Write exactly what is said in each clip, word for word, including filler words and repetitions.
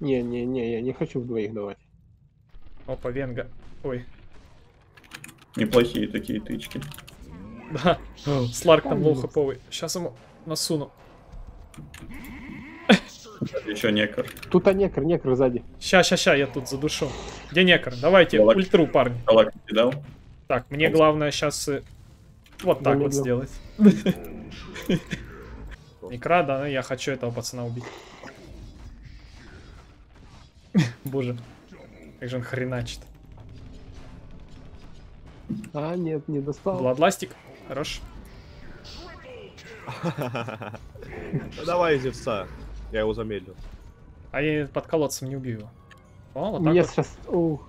Не-не-не, я не хочу в двоих давать. Опа, Венга. Ой. Неплохие такие тычки. Да, Сларк там лоу хэповый. Сейчас ему насуну. Еще некор. Тут а некр, некр сзади. Ща, ща, ща, я тут задушу. Где некр? Давайте Галак- ультру, парни. Галак кидал. Так, мне главное сейчас вот так вот Замедлил. сделать. Некра, да, я хочу этого пацана убить. Боже, как же он хреначит. А, нет, не достал. Бладластик, хорош. Ну, давай, Зевса. Я его замедлил. А я под колодцем не убью его. О, вот У так меня вот. сейчас... Ух.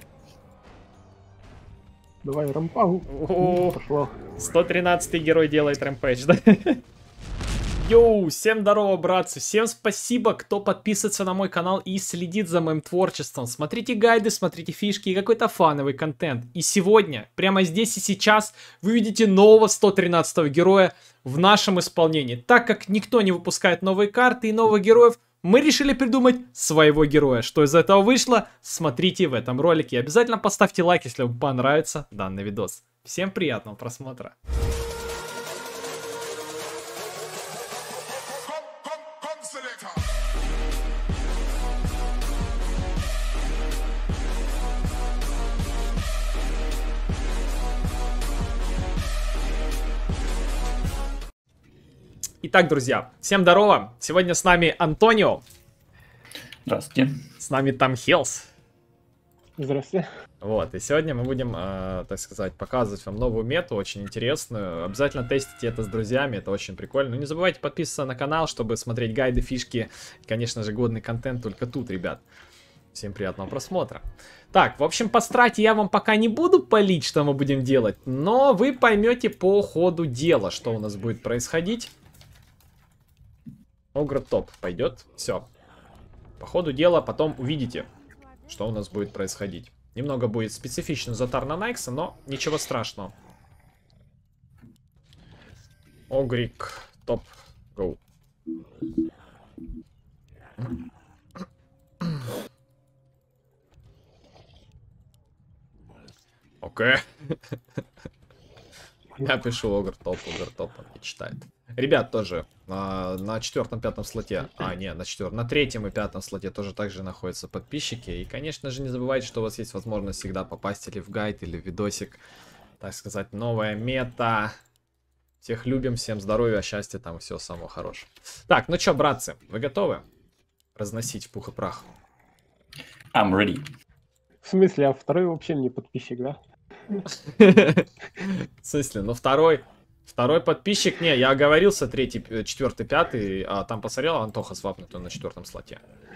Давай, рампагу. О, Пошло. сто тринадцатый герой делает рэмпэдж, да? Йоу, всем здорово, братцы, всем спасибо, кто подписывается на мой канал и следит за моим творчеством. Смотрите гайды, смотрите фишки и какой-то фановый контент. И сегодня, прямо здесь и сейчас, вы видите нового сто тринадцатого героя в нашем исполнении. Так как никто не выпускает новые карты и новых героев, мы решили придумать своего героя. Что из этого вышло, смотрите в этом ролике. И обязательно поставьте лайк, если вам понравится данный видос. Всем приятного просмотра. Итак, друзья, всем здорово. Сегодня с нами Антонио. Здравствуйте. С нами Там Хелс. Здравствуйте. Вот, и сегодня мы будем, э, так сказать, показывать вам новую мету, очень интересную. Обязательно тестите это с друзьями, это очень прикольно. Ну, не забывайте подписываться на канал, чтобы смотреть гайды, фишки и, конечно же, годный контент только тут, ребят. Всем приятного просмотра. Так, в общем, по страте я вам пока не буду палить, что мы будем делать, но вы поймете по ходу дела, что у нас будет происходить. Огр топ пойдет, все. По ходу дела потом увидите, что у нас будет происходить. Немного будет специфично затар на Найкса, но ничего страшного. Огрик топ, гоу. Окей. Я пишу Огр топ, Огр топ, он не читает. Ребят, тоже а, на четвертом-пятом слоте, а, не, на четвертом, на третьем и пятом слоте тоже также находятся подписчики. И, конечно же, не забывайте, что у вас есть возможность всегда попасть или в гайд, или в видосик. Так сказать, новая мета. Всех любим, всем здоровья, счастья, там всего самого хорошего. Так, ну чё, братцы, вы готовы разносить в пух и прах? I'm ready. В смысле, а второй вообще не подписчик, да? В смысле, ну второй... Второй подписчик, не, я оговорился, третий, четвертый, пятый, а там посмотрел, Антоха свапнут он на четвертом слоте.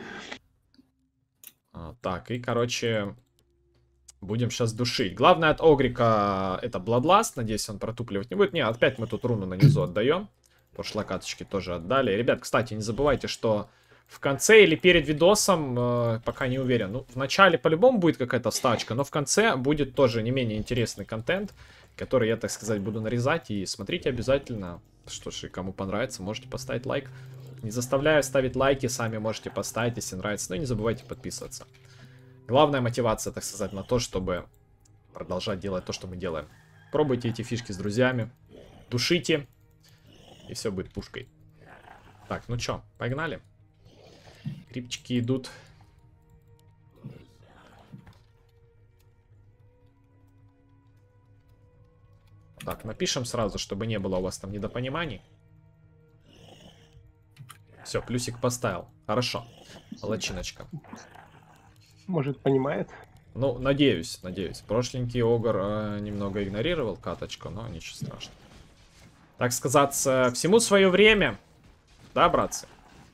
А, так, и, короче, будем сейчас душить. Главное от Огрика это Bloodlust, надеюсь, он протупливать не будет. Не, опять мы тут руну на низу отдаем. Прошлой каточки тоже отдали. Ребят, кстати, не забывайте, что в конце или перед видосом, э, пока не уверен, ну, в начале по-любому будет какая-то стачка, но в конце будет тоже не менее интересный контент, который я, так сказать, буду нарезать. И смотрите обязательно. Что ж, и кому понравится, можете поставить лайк. Не заставляю ставить лайки, сами можете поставить, если нравится. Но не забывайте подписываться. Главная мотивация, так сказать, на то, чтобы продолжать делать то, что мы делаем. Пробуйте эти фишки с друзьями. Душите. И все будет пушкой. Так, ну чё, погнали. Крипчики идут. Так, напишем сразу, чтобы не было у вас там недопониманий. Все, плюсик поставил. Хорошо. Молодчиночка. Может, понимает? Ну, надеюсь, надеюсь. Прошленький Огр э, немного игнорировал каточку, но ничего страшного. Так сказать, э, всему свое время. Да, братцы?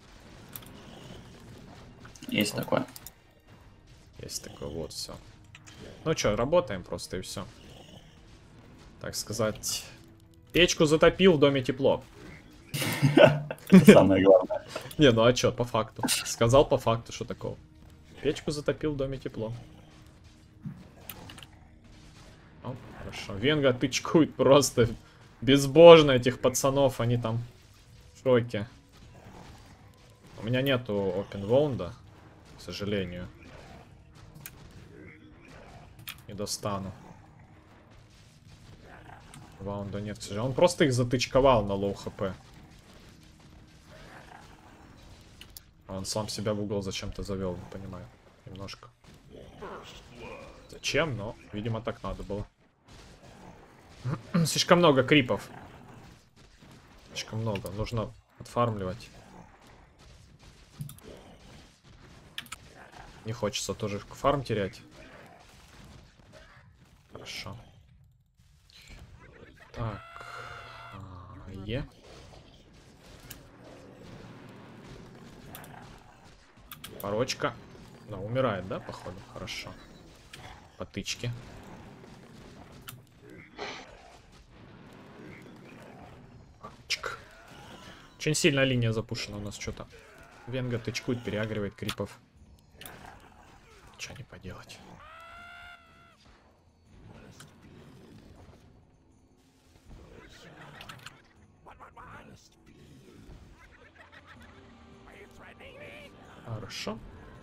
Есть такое. Есть такое, вот, все. Ну что, работаем просто и все. Так сказать, печку затопил, в доме тепло. Это самое главное. Не, ну а чё, по факту. Сказал по факту, что такого. Печку затопил, в доме тепло. О, хорошо. Венга тычкует просто безбожно этих пацанов, они там в шоке. У меня нету Open Wound. К сожалению. Не достану. Ваунда нет, к сожалению. Он просто их затычковал на лоу хп. Он сам себя в угол зачем-то завел, не понимаю. Немножко. Зачем? Но, видимо, так надо было. Слишком много крипов. Слишком много. Нужно отфармливать. Не хочется тоже фарм терять. Хорошо. Так. Е. Порочка. Да, умирает, да, походу? Хорошо. Потычки. Чик. Очень сильная линия запушена у нас что-то. Венга тычкует, переагривает крипов. Что не поделать. Хорошо.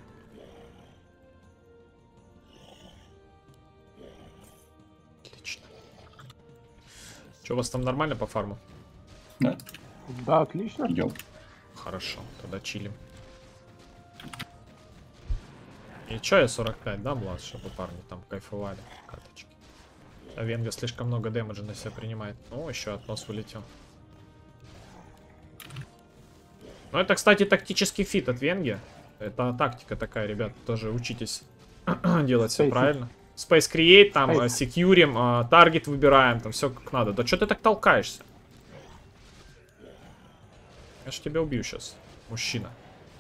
Отлично. Что, у вас там нормально по фарму? Да, Да, отлично. идем. Хорошо, тогда чилим. И чё я сорок пять, да, Влад, чтобы парни там кайфовали. Каточки. А Венга слишком много дэмэджа на себя принимает. Ну, еще относ улетел. Ну, это, кстати, тактический фит от Венги. Это тактика такая, ребят. Тоже учитесь делать все Space. правильно. Space Create, там, Space. секьюрим, таргет выбираем, там все как надо. Да что ты так толкаешься? Я ж тебя убью сейчас, мужчина.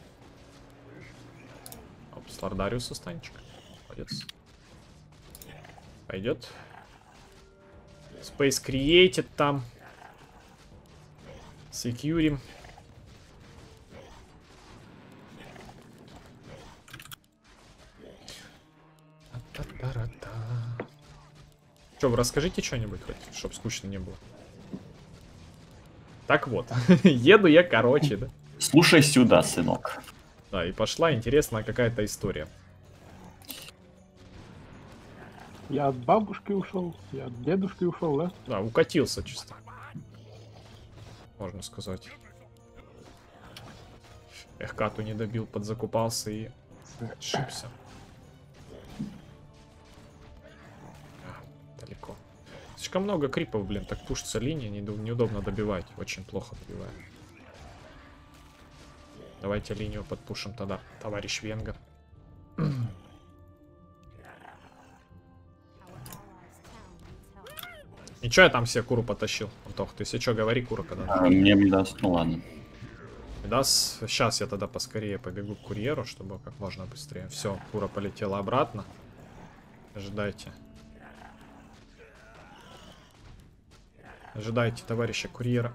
Оп, Слардариуса станчик. Молодец. Пойдет. Space Created там. Секьюрим. Че, вы расскажите что-нибудь хоть, чтоб скучно не было. Так вот, еду я, короче, да. Слушай сюда, сынок. Да, и пошла интересная какая-то история. Я от бабушки ушел, я от дедушки ушел, да? Да, укатился чисто. Можно сказать. Эх, Кату не добил, подзакупался и ошибся. А, далеко. Слишком много крипов, блин, так пушится линия, не- неудобно добивать. Очень плохо добиваем. Давайте линию подпушим тогда, товарищ Венга. Ничего, я там себе куру потащил. Антох, ты если что, говори, кура когда. А, мне не даст, ну ладно. Да, сейчас я тогда поскорее побегу к курьеру, чтобы как можно быстрее. Все, кура полетела обратно. Ожидайте. Ожидайте товарища курьера.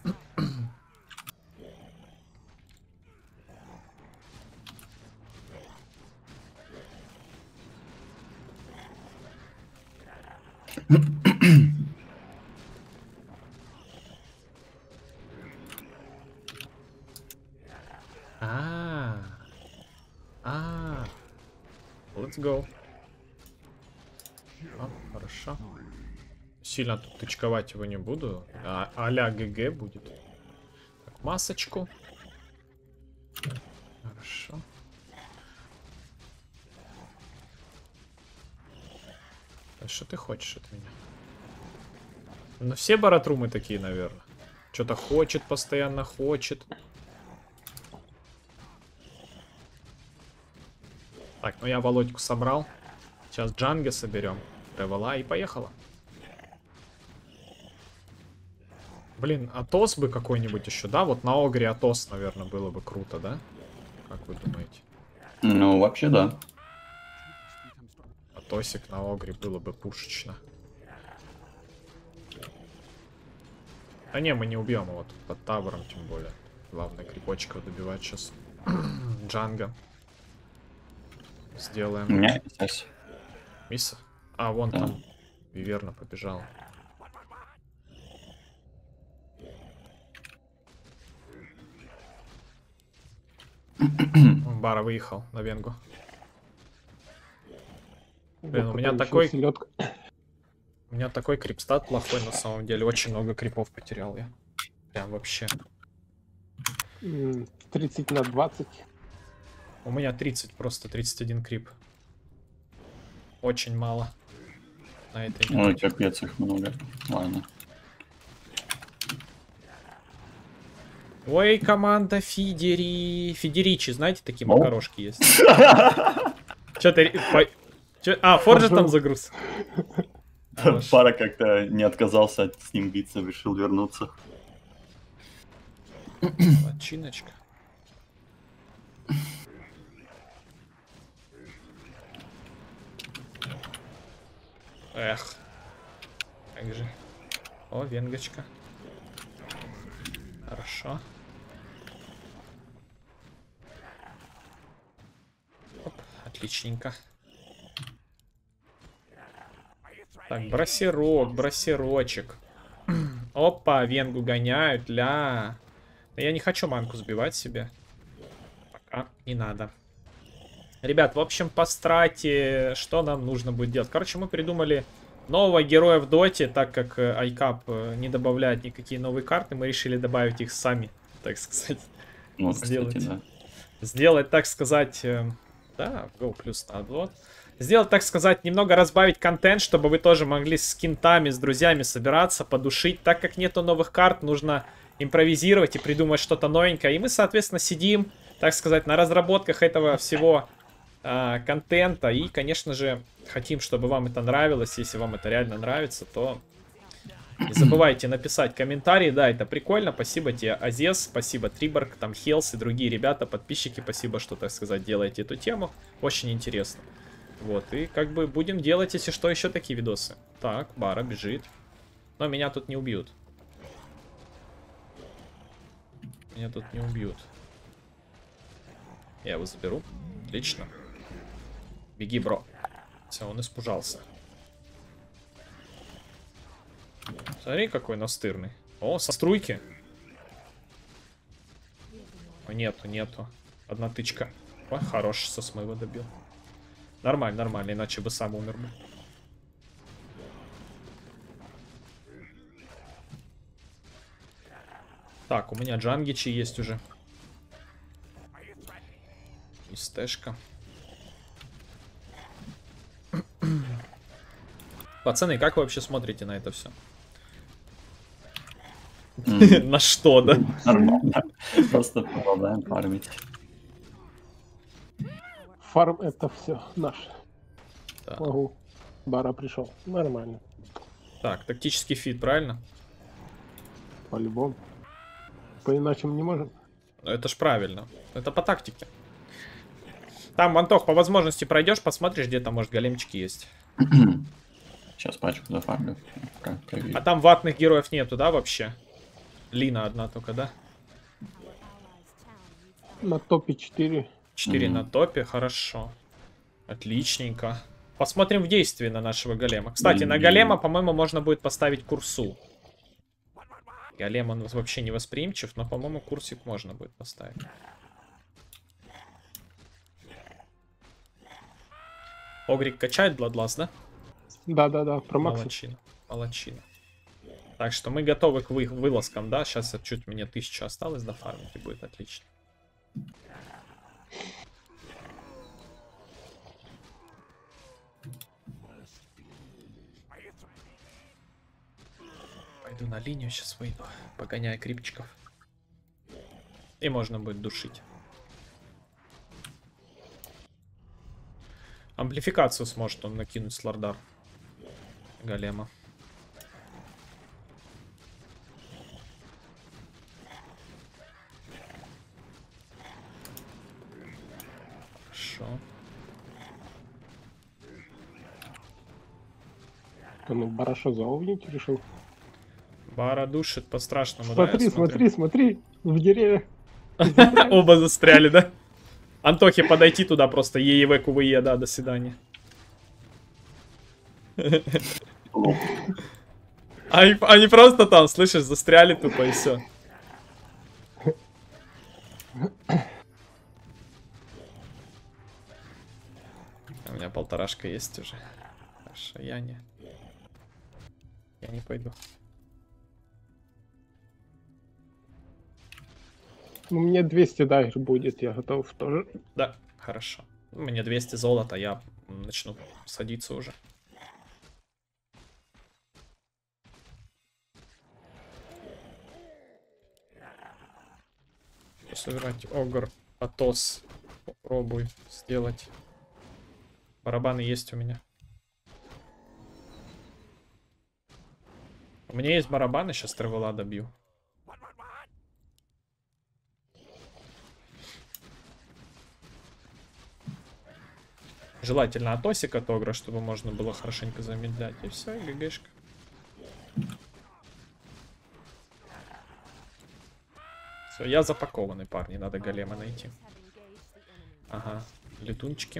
А, а, let's go. А, хорошо. Сильно тут тычковать его не буду. А, а-ля ГГ будет. Так, масочку. Хорошо. А что ты хочешь от меня? Ну все баратрумы такие, наверное. Что-то хочет, постоянно хочет. Так, ну я Володьку собрал. Сейчас Джанга соберем. Тревела и поехала. Блин, Атос бы какой-нибудь еще, да? Вот на Огре Атос, наверное, было бы круто, да? Как вы думаете? Ну, вообще, да. Атосик на Огре было бы пушечно. Да не, мы не убьем его тут под табором, тем более. Главное, крипочков добивать сейчас. Джанга. Сделаем. У меня здесь. Мисса? А, вон Да. там. Виверна побежал. Бара выехал на Венгу. Блин, Вот у меня потом такой- ещё селёдка. У меня такой крипстат плохой на самом деле. Очень много крипов потерял я. Прям вообще. М, тридцать на двадцать. У меня тридцать, просто тридцать один крип. Очень мало. На этой Ой, минуте. капец, их много. Ладно. Ой, команда Фидери. Фидеричи, знаете, такие Ну? макарошки есть. Чё ты... ре- по- чё- А, Форджи там загруз. Хорошо. Пара как-то не отказался от с ним биться, решил вернуться. Починочка. Эх. Как же. О, венгочка. Хорошо. Оп, отличненько. Так, бросерок, бросерочек. Опа, венгу гоняют, ля. Но я не хочу манку сбивать себе. Пока не надо. Ребят, в общем, по страте, что нам нужно будет делать? Короче, мы придумали нового героя в доте, так как э, айкап э, не добавляет никакие новые карты, мы решили добавить их сами, так сказать. Ну, Сделать. кстати, да. Сделать, так сказать, э, да, go плюс на вот. Сделать, так сказать, немного разбавить контент, чтобы вы тоже могли с кентами, с друзьями собираться, подушить. Так как нету новых карт, нужно импровизировать и придумать что-то новенькое. И мы, соответственно, сидим, так сказать, на разработках этого всего э, контента. И, конечно же, хотим, чтобы вам это нравилось. Если вам это реально нравится, то не забывайте написать комментарий. Да, это прикольно. Спасибо тебе, Азес. Спасибо, Триборг, там, Хелс и другие ребята, подписчики. Спасибо, что, так сказать, делаете эту тему. Очень интересно. Вот, и как бы будем делать, если что, еще такие видосы. Так, Бара бежит. Но меня тут не убьют. Меня тут не убьют. Я его заберу. Отлично. Беги, бро. Все, он испужался. Смотри, какой настырный. О, со струйки. О, нету, нету. Одна тычка. О, хорош, со смыва добил. Нормально, нормально, иначе бы сам умер бы. Так, у меня джангичи есть уже. И стэшка. Пацаны, как вы вообще смотрите на это все? М, На что, да? Нормально. Просто продолжаем фармить. Фарм это все наше. Да. Могу. Бара пришел. Нормально. Так, тактический фит, правильно? По-любому. По-иначе мы не можем. Ну, это ж правильно. Это по тактике. Там, Антох, по возможности пройдешь, посмотришь, где там, может, големчики есть. Сейчас пачку зафармлю. Пока проверю. А там ватных героев нету, да, вообще? Лина одна только, да? На топе четыре. четыре Мгм. на топе, хорошо. Отличненько. Посмотрим в действии на нашего голема. Кстати, на Блин. голема, по-моему, можно будет поставить курсу. Голем, он вообще не восприимчив, но, по-моему, курсик можно будет поставить. Огрик качает Bloodlust, да? Да-да-да, про Макса. Молодчина. Молодчина. Так что мы готовы к вы- вылазкам, да? Сейчас чуть мне тысяча осталось до фармить, и будет отлично. Пойду на линию сейчас выйду, погоняя крипчиков. И можно будет душить. Амплификацию сможет он накинуть с лордар голема. Хорошо. Ну, Бараша заувнить решил. Бара душит по-страшному, да, я Смотри, смотрю? смотри, смотри. В деревьях. Оба застряли, да? Антохе подойти туда просто. ЕЕВ, КУВЕ, да, до свидания. Лоп. Они, они просто там, слышишь, застряли тупо и все. У меня полторашка есть уже. Хорошо, я не... Я не пойду. Ну, мне двести дальше будет, я готов тоже. Да, хорошо. Мне двести золота, я начну садиться уже. Собирать огр, атос. Попробуй сделать. Барабаны есть у меня. У меня есть барабаны, сейчас травела добью. Желательно атосик от огра, чтобы можно было хорошенько замедлять. И все, и ГГшка. Все, я запакованный, парни. Надо голема найти. Ага, летунчики.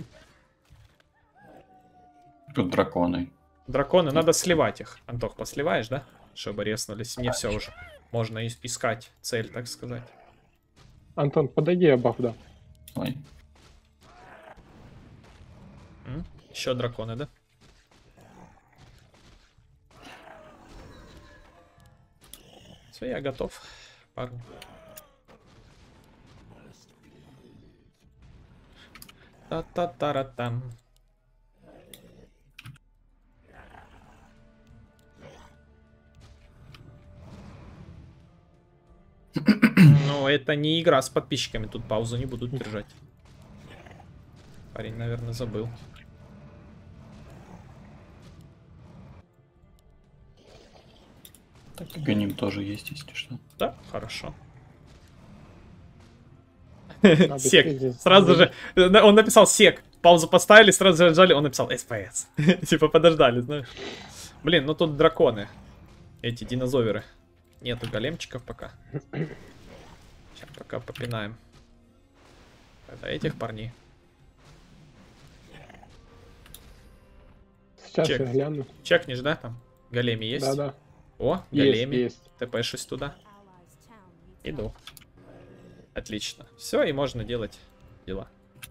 Тут драконы. Драконы, надо сливать их. Антох, посливаешь, да? Чтобы резнулись. Не все уже. Можно ис искать цель, так сказать. Антон, подойди, я баф, да. Ой. Еще драконы, да? Все, я готов, парни. Та-та-та-ра-там. Ну, это не игра с подписчиками, тут паузу не будут держать. Парень, наверное, забыл. Так, гоним тоже есть, если что. Да, хорошо. Надо Сек. съездить. Сразу же. Он написал сек. Паузу поставили, сразу же отжали. Он написал СПС. Типа подождали, знаешь. Блин, ну тут драконы. Эти динозоверы. Нету големчиков пока. Сейчас пока попинаем. Это этих парней. Сейчас Чек. я гляну. Чекнешь, да, там? Големи есть? Да-да. О, Есть, големи. есть. ТП-шусь туда. Иду. Отлично. Все, и можно делать дела.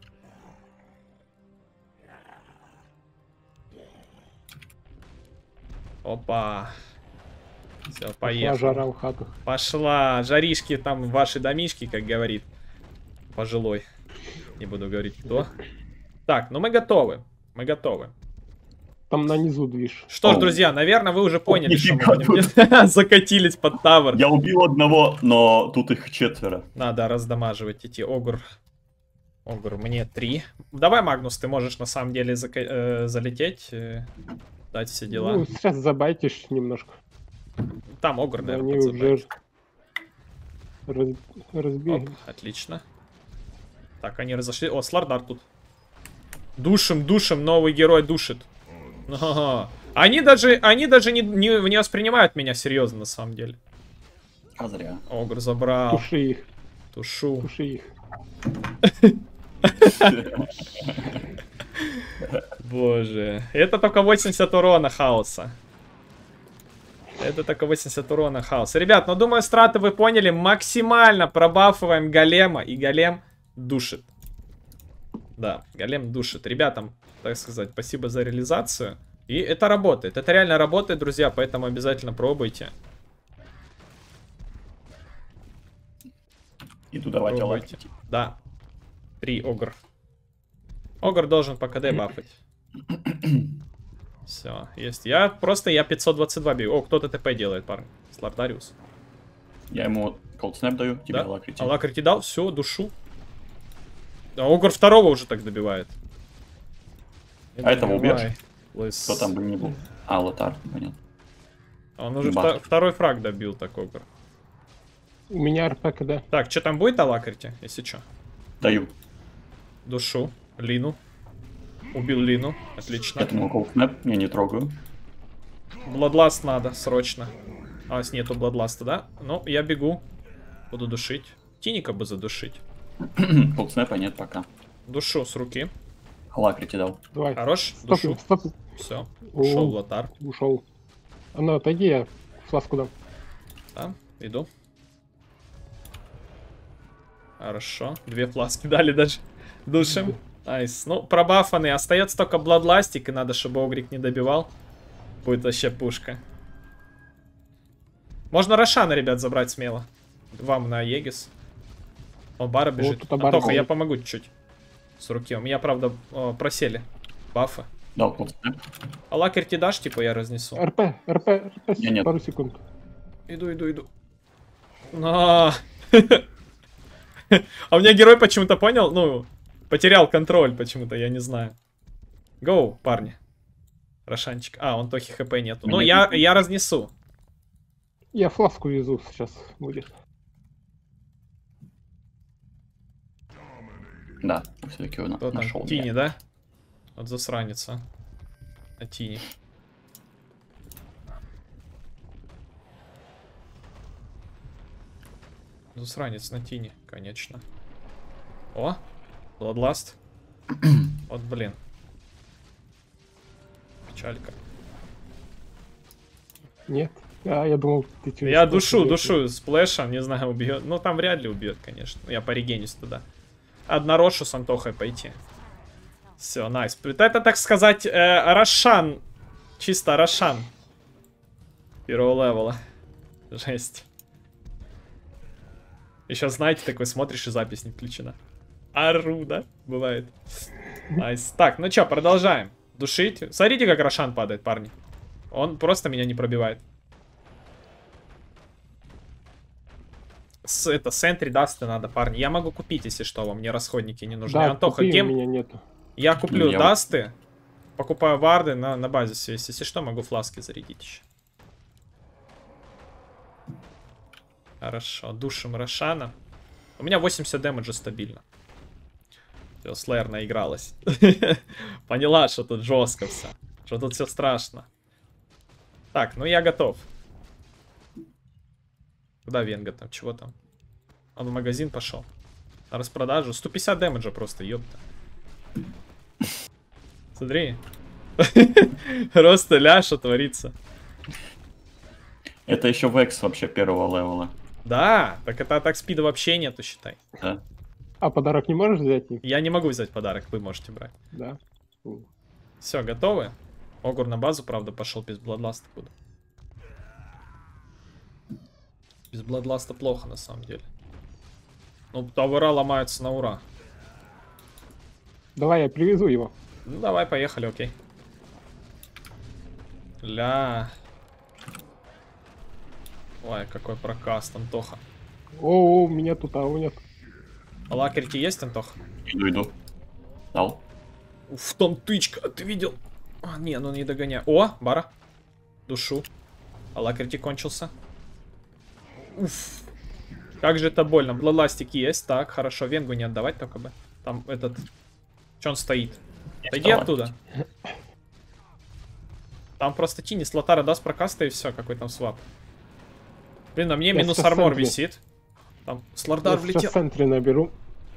Опа. Все, Пошла поехали. жара в хату. Пошла. Жаришки там ваши домишки, как говорит пожилой. Не буду говорить кто. Так, ну мы готовы. Мы готовы. Там на низу движ. Что ж, Оу. друзья, наверное, вы уже поняли, что мы нифига будем делать. Закатились под тавер. Я убил одного, но тут их четверо. Надо раздамаживать эти огур. Огур, мне три. Давай, Магнус, ты можешь на самом деле зака э, залететь, э, дать все дела. Ну, сейчас забайтишь немножко. Там огур, Да, наверное, они подзабайтит. уже раз... разбили. Оп, отлично. Так, они разошли. О, Слардар тут. Душим, душим, новый герой душит. Ага. Они даже, они даже не, не, не воспринимают меня серьезно, на самом деле. А зря. Огур забрал. Туши их, Тушу. туши их. Боже. Это только восемьдесят урона хаоса. Это только восемьдесят урона хаоса. Ребят, ну думаю, страты вы поняли. Максимально пробафываем голема. И голем душит. Да, голем душит. Ребятам, так сказать, спасибо за реализацию. И это работает. Это реально работает, друзья. Поэтому обязательно пробуйте. Иду давать Пробуйте. алакрити. Да. Три огр. Огр должен по КД бафать. Все, есть. Я просто, я пятьсот двадцать два бью. О, кто-то ТП делает, парни. Слардариус. Я ему колдснэп даю, тебе Да? алакрити. Алакрити дал, все, душу. Да, Огр второго уже так добивает. А этого Давай, убьешь? лыс. Кто там бы не был? А, Лотар, понятно. Он уже Бах. вто- второй фраг добил, так Огр. У меня РПКД. Так, что там будет Алакрити, если что? Даю. Душу, Лину. Убил Лину, отлично. Этому колдснэп я не трогаю. Бладласт надо, срочно. А, с нету Бладласта, да? Ну, я бегу. Буду душить. Тиника бы задушить. Колдснэпа нет пока. Душу с руки. Алакрити дал. Давай. Хорош, Стоп, душу. стоп. Все, О. ушел Лотар. Ушел. А ну отойди, я фласку дам. Да, иду. Хорошо, две фласки дали даже. Душим. Найс. Ну, пробафанный. Остается только Бладластик, и надо, чтобы Огрик не добивал. Будет вообще пушка. Можно Рошана, ребят, забрать смело. Вам на Егис. О, Бара бежит. Вот тут Бара Антоха, я ловит. помогу чуть-чуть. С руки. У меня, правда, о, просели бафы. Да, вот. А лакерь ты дашь, типа, я разнесу. РП, РП, РП, Я нет. пару секунд. Иду, иду, иду. На. А у меня герой почему-то понял, ну, потерял контроль почему-то, я не знаю. Гоу, парни. Рошанчик. А, он Тохи хп нету. Ну, Мне я, тут- я разнесу. Я фласку везу сейчас будет. Да, все-таки он Кто там? нашел. Тини, да? Вот засранится. А Тини. Засранец на Тини, конечно. О, Бладласт. Вот, блин. Печалька. Нет. А, я думал, ты через Я фласку душу, бьёшь. душу сплэшем, не знаю, убьет. Ну, там вряд ли убьет, конечно. Я порегенюсь туда. Однорошу с Антохой пойти. Все, найс. Это, так сказать, э, Рошан. Чисто Рошан. Первого левела. Жесть. Еще, знаете, такой смотришь, и запись не включена. Ару, да? Бывает. Найс. Так, ну чё, продолжаем. Душить. Смотрите, как Рошан падает, парни. Он просто меня не пробивает. С, это, сентри дасты надо, парни. Я могу купить, если что, вам мне расходники не нужны. Да, Антоха, купи, кем... у меня нету. Я куплю Я- дасты, покупаю варды на, на базе все. Если что, могу фласки зарядить еще. Хорошо, душим Рошана. У меня восемьдесят дэмэджа стабильно. Все, Слэйр наигралась. Поняла, что тут жестко все. Что тут все страшно. Так, ну я готов. Куда Венга там? Чего там? Он в магазин пошел. На распродажу. сто пятьдесят дэмэджа просто, ёпта. Смотри. Просто ля, что творится. Это еще Векс вообще первого левела. Да, так это атак спида вообще нету, считай. Да. А подарок не можешь взять? Я не могу взять подарок, вы можете брать. Да. М. Все, готовы? Огур на базу, правда, пошел без Бладласта куда. Без Бладласта плохо, на самом деле. Ну, тавера ломаются на ура. Давай я привезу его. Ну, давай, поехали, окей. Ля. Ой, какой прокаст, Антоха. О, у меня тут, а у меня тут. А лакерти есть, Антох? Иду, иду. Дал. Уф, там тычка, ты видел? А, не, ну не догоняй. О, Бара. Душу. А лакерти кончился. Уф. Как же это больно. Бладластик есть. Так, хорошо. Венгу не отдавать только бы. Там этот... Че он стоит? Иди Вставай. оттуда. Там просто Тини с Лотара даст прокаста и все. Какой там свап. Блин, на мне Я минус сейчас армор центре. висит. Там Слардар Я влетел. сейчас в центре наберу.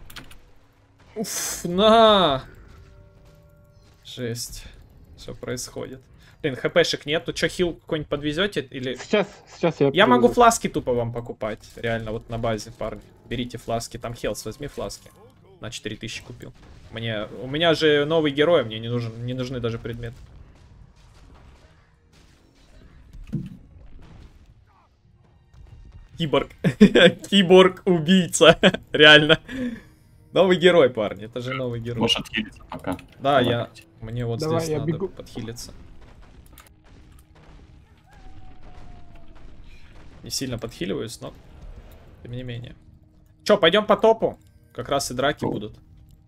Уф, на! Жесть. Что происходит? Блин, хпшек нет. Тут что, хил какой-нибудь подвезете? Или... Сейчас, сейчас я Я могу привезу. фласки тупо вам покупать. Реально, вот на базе, парни. Берите фласки. Там Хелс, возьми фласки. На четыре тысячи купил. Мне... У меня же новый герой, мне не, нужен... не нужны даже предметы. Киборг. Киборг-убийца. Реально. Новый герой, парни. Это же новый герой. Можешь отхилиться пока. Да, Давай. я... Мне вот Давай, здесь я надо бегу. подхилиться. Не сильно подхиливаюсь, но... Тем не менее. Че, пойдем по топу? Как раз и драки Оу. будут.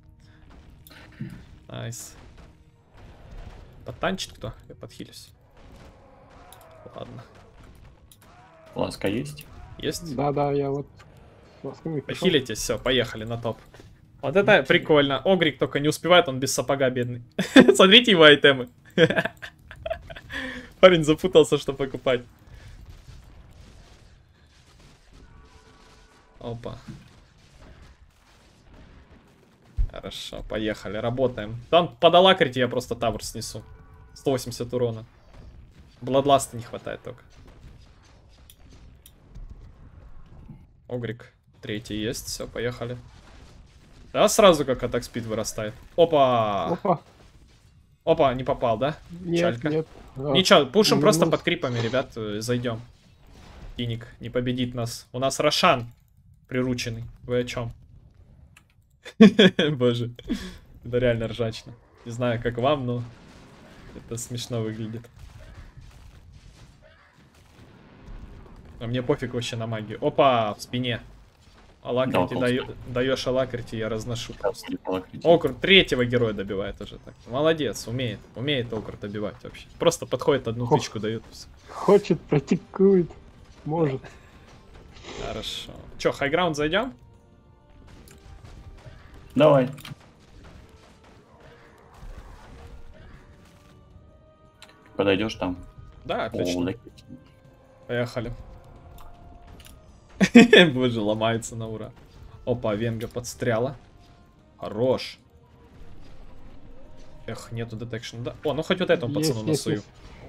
Найс. Подтанчит кто? Я подхилюсь. Ладно. Ласка есть? Есть? Да, да, я вот с фласками пришел. Похилитесь, все, поехали на топ. Вот это прикольно. Огрик только не успевает, он без сапога бедный. Смотрите его айтемы. Парень запутался, что покупать. Опа. Хорошо, поехали, работаем. Там подалакрите, я просто тавр снесу. сто восемьдесят урона. Бладласта не хватает только. Огрик. Третий есть, все, поехали. Да, сразу как атак спид вырастает. Опа! Опа. Опа, не попал, да? Нет, Чалька. нет. А, Ничего, пушим минус. просто под крипами, ребят, э, зайдем. Тиник не победит нас. У нас Рошан прирученный. Вы о чем? Боже. Это реально ржачно. Не знаю, как вам, но это смешно выглядит. А мне пофиг вообще на магию. Опа, в спине. Алакрити Да, даю, даешь алакрити, я разношу просто. Алакрити. Окрут третьего героя добивает уже так. Молодец, умеет. Умеет Окрут добивать вообще. Просто подходит, одну Хо. тычку дает. Всё. Хочет, практикует. Может. Хорошо. Че, хайграунд зайдем? Давай. Подойдешь там. Да, отлично. О, да. Поехали. Боже, ломается на ура. Опа, Венга подстряла. Хорош. Эх, нету детекшн. Да. О, ну хоть вот этому Есть, пацану есть, насую. есть.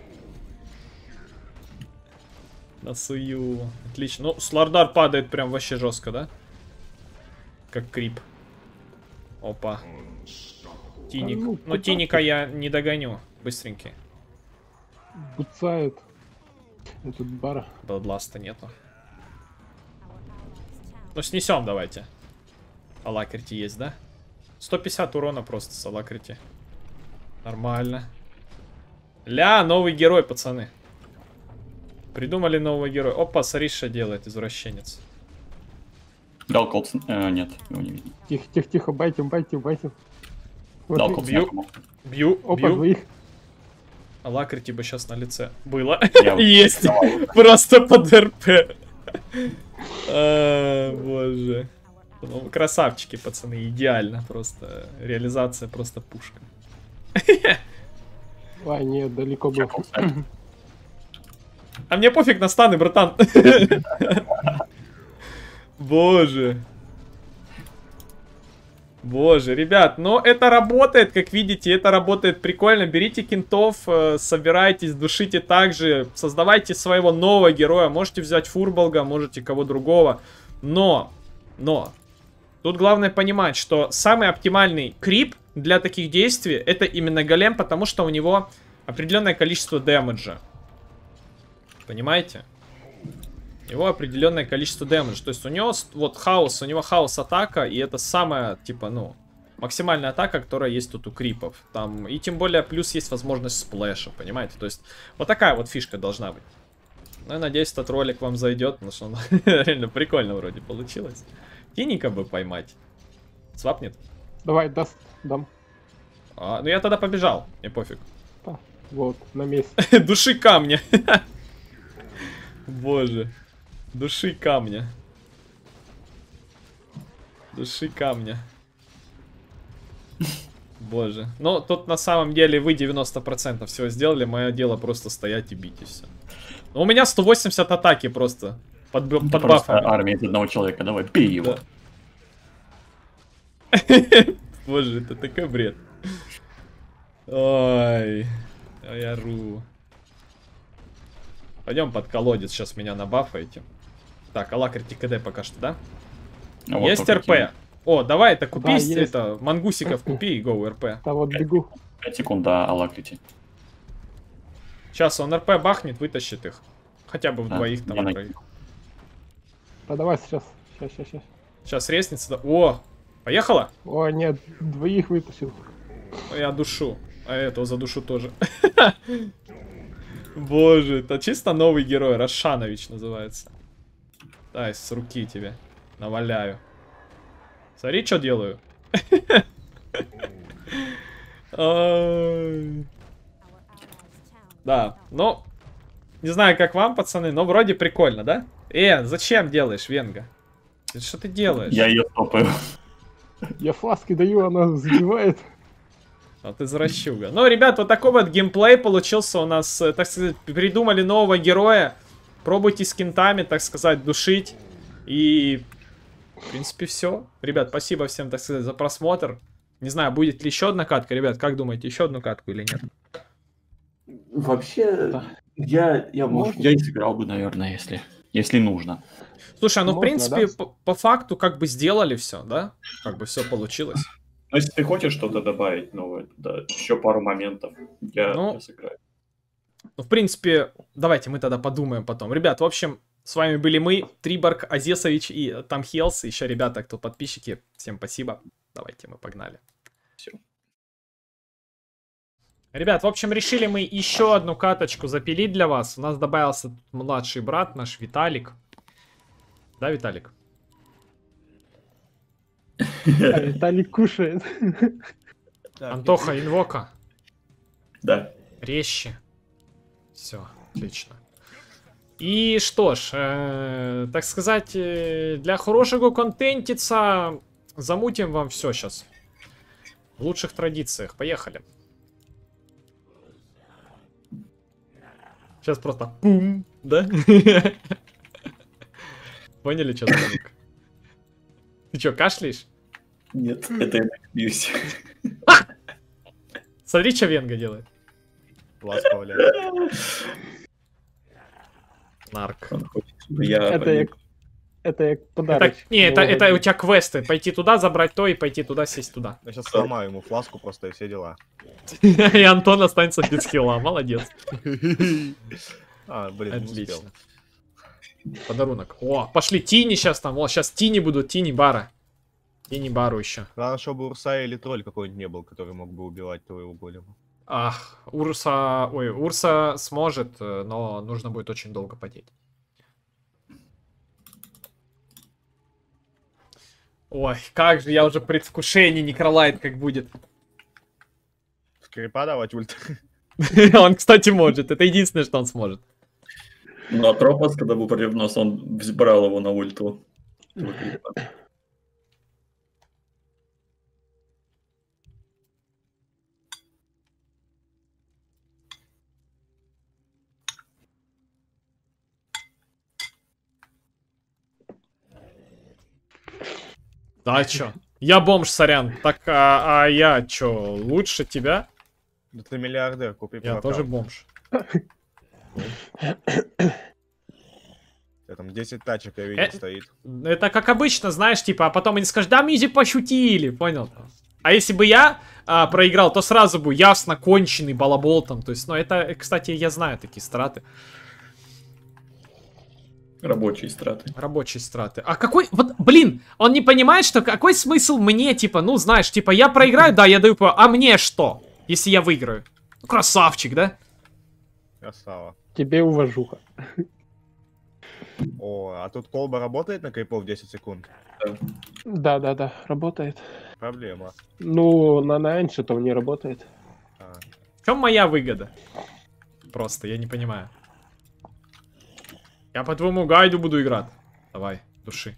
Насую. Отлично. Ну, Слардар падает прям вообще жестко, да? Как крип. Опа. Тиник. А ну, Но куда Тиника ты? я не догоню. Быстренький. Буцает. Этот бар. Бладласта нету. Ну, снесем давайте. Алакрити есть, да? сто пятьдесят урона просто с Алакрити. Нормально. Ля, новый герой, пацаны. Придумали нового героя. Опа, Сариша делает, извращенец. Дал колд. Э, нет, его не видно. Тихо, тихо, тихо, байтим, байтим, байтим. Дал Смотри. колд. бью. снякому. Бью, Опа, бью. двоих. Алакрити бы сейчас на лице было. Я- Есть. Просто под РП. А, Боже. Ну, красавчики, пацаны, идеально. Просто реализация, просто пушка. А, нет, далеко был. Колд снять. А мне пофиг на станы, братан. Боже. Боже, ребят, но это работает, как видите, это работает прикольно. Берите кентов, э, собирайтесь, душите также, создавайте своего нового героя. Можете взять Фурболга, можете кого другого. Но, но, тут главное понимать, что самый оптимальный крип для таких действий это именно голем, потому что у него определенное количество дэмэджа. Понимаете? У него определенное количество дэмэджа. То есть у него вот хаос, у него хаос атака, и это самая, типа, ну, максимальная атака, которая есть тут у крипов. Там, и тем более плюс есть возможность сплэша, понимаете? То есть вот такая вот фишка должна быть. Ну, я надеюсь, этот ролик вам зайдет, потому что он реально прикольно вроде получилось. Тиника бы поймать. Свапнет? Давай, даст, дам. А, ну я тогда побежал, мне пофиг. А, вот, на месте. Души камня. Боже. Души камня. Души камня. Боже. Ну, тут на самом деле вы девяносто процентов всего сделали. Мое дело просто стоять и бить и все. У меня сто восемьдесят атаки просто. Под, б- под Просто бафами. армия из одного человека. Давай, бей его. Да. Боже, это такой бред. Ой. Я ору. Пойдем под колодец, сейчас меня набафаете. Так, Алакрити КД пока что, да? А вот Есть только РП. кинь. О, давай это купи, Да, есть. это, мангусиков купи и гоу РП. Да вот бегу. пять секунд до Алакрити. Сейчас он РП бахнет, вытащит их. Хотя бы в Да, двоих там. я на- троих. Да давай сейчас. Сейчас, сейчас, сейчас. Сейчас ресница. Да. О, поехала? О, нет, двоих вытащил. Ну, я душу. А этого за душу тоже. Боже, это чисто новый герой. Рошанович называется. Дай, с руки тебе. Наваляю. Смотри, что делаю. Ай. Да, ну, не знаю, как вам, пацаны, но вроде прикольно, да? Э, зачем делаешь, Венга? Что ты делаешь? Я ее стопаю. Я фласки даю, она забивает. А ты заращуга. Ну, ребят, вот такой вот геймплей получился у нас, э, так сказать, придумали нового героя. Пробуйте с кентами, так сказать, душить. И, в принципе, все. Ребят, спасибо всем, так сказать, за просмотр. Не знаю, будет ли еще одна катка, ребят, как думаете, еще одну катку или нет? Вообще, Да. я, я, может, Можно? я и сыграл бы, наверное, если... Если нужно. Слушай, ну в Можно, принципе, да? по, по факту как бы сделали все, да? Как бы все получилось. Но если ты хочешь что-то добавить новое, да, еще пару моментов, я, Ну, я сыграю. Ну, в принципе, давайте мы тогда подумаем потом. Ребят, в общем, с вами были мы, Триборг, Азесович и Там Хелс. Еще ребята, кто подписчики, всем спасибо. Давайте мы погнали. Все. Ребят, в общем, решили мы еще одну каточку запилить для вас. У нас добавился младший брат наш, Виталик. Да, Виталик? А Виталий кушает. Антоха, инвока. Да. Резче. Все, отлично. И что ж, э, так сказать, э, для хорошего контентица замутим вам все сейчас. В лучших традициях. Поехали. Сейчас просто пум, да? Поняли, что звук? Ты что, кашляешь? Нет, это я так бьюсь. Смотри, что Венга делает. Ласково, блядь. Нарк. Он хочет, чтобы я... Это як, это як Это, подарок. не, это, это у тебя квесты. Пойти туда, забрать то и пойти туда, сесть туда. Я сейчас сломаю ему фласку просто и все дела. И Антон останется без хила. Молодец. А, блин, не успел. Отлично. Подарунок. О, пошли Тини сейчас там. О, сейчас Тини будут, Тини бара. Тини бару еще. Главное, чтобы Урса или тролль какой-нибудь не был, который мог бы убивать твоего голема. Ах, Урса... Ой, Урса сможет, э, но нужно будет очень долго потеть. Ой, как же, я уже в предвкушении, Некролайт как будет. Скрипа давать ульт. Он, кстати, может. Это единственное, что он сможет. Ну, а Тропос, когда был против нас, он взбрал его на ульту. Да, чё? Я бомж, сорян. Так, а, а я чё, лучше тебя? Да ты миллиардер, купи Я про тоже аккаунт. бомж. Я там десять тачек, я видел, Э? стоит. Это как обычно, знаешь, типа, а потом они скажут, да, мизи пошутили, понял? А если бы я а, проиграл, то сразу бы ясно конченый балабол там. То есть, ну, это, кстати, я знаю такие страты. Рабочие страты. Рабочие страты. А какой... Вот, блин, он не понимает, что какой смысл мне, типа, ну, знаешь, типа, я проиграю, да, я даю по... А мне что, если я выиграю? Ну, красавчик, да? Красава. Тебе уважуха. О, а тут колба работает на крипов десять секунд? Да, да, да, работает. Проблема. Ну, на Найнше то не работает. А. В чем моя выгода? Просто, я не понимаю. Я по твоему гайду буду играть. Давай, души.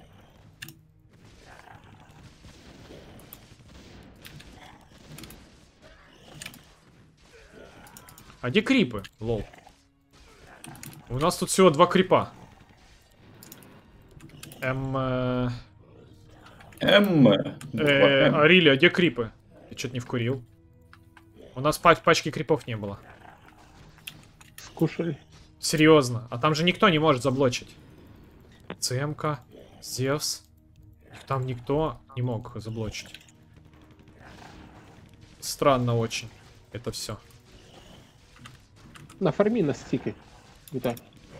А где крипы? Лол. У нас тут всего два крипа. Эм... Э, М. э, Арили, а где крипы? Ты что-то не вкурил? У нас пач пачки крипов не было. Скушали. Серьезно. А там же никто не может заблочить. ЦМК, Зевс. Их там никто не мог заблочить. Странно очень. Это все. Нафарми на стикой. Итак,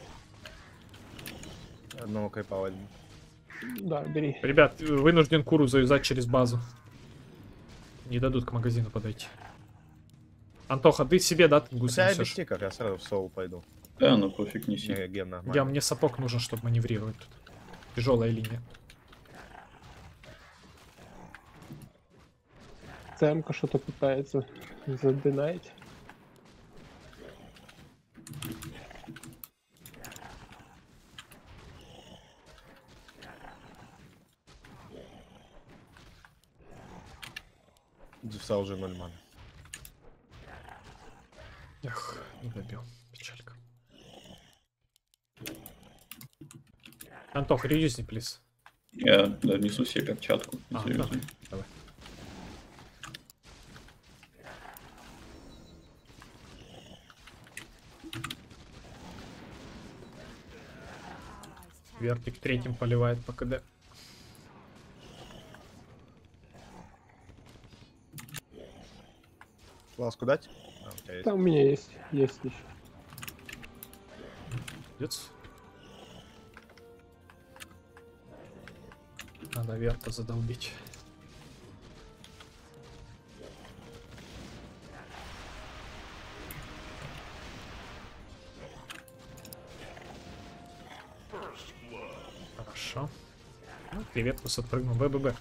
Одного крипа возьму. да, бери. Ребят, вынужден куру завязать через базу. Не дадут к магазину подойти. Антоха, ты себе, да, ты гусь Хотя я без несешь? стиков, я сразу в соу пойду. Да, ну пофиг неси. Не, ген нормально. Я, мне сапог нужен, чтобы маневрировать тут. Тяжелая линия. ЦМка что-то пытается задинать. Дивса уже ноль ман. Эх, не добил. Печалька. Антох, реюзни, плиз. Я да, несу себе перчатку. А, Серьезно. давай. Вертик третьим поливает по КД. Ласку дать? А, у тебя есть. Там у меня есть, есть еще. Идёт. Надо Верта задолбить. Хорошо. Ну, привет, вас отпрыгнул. БББ.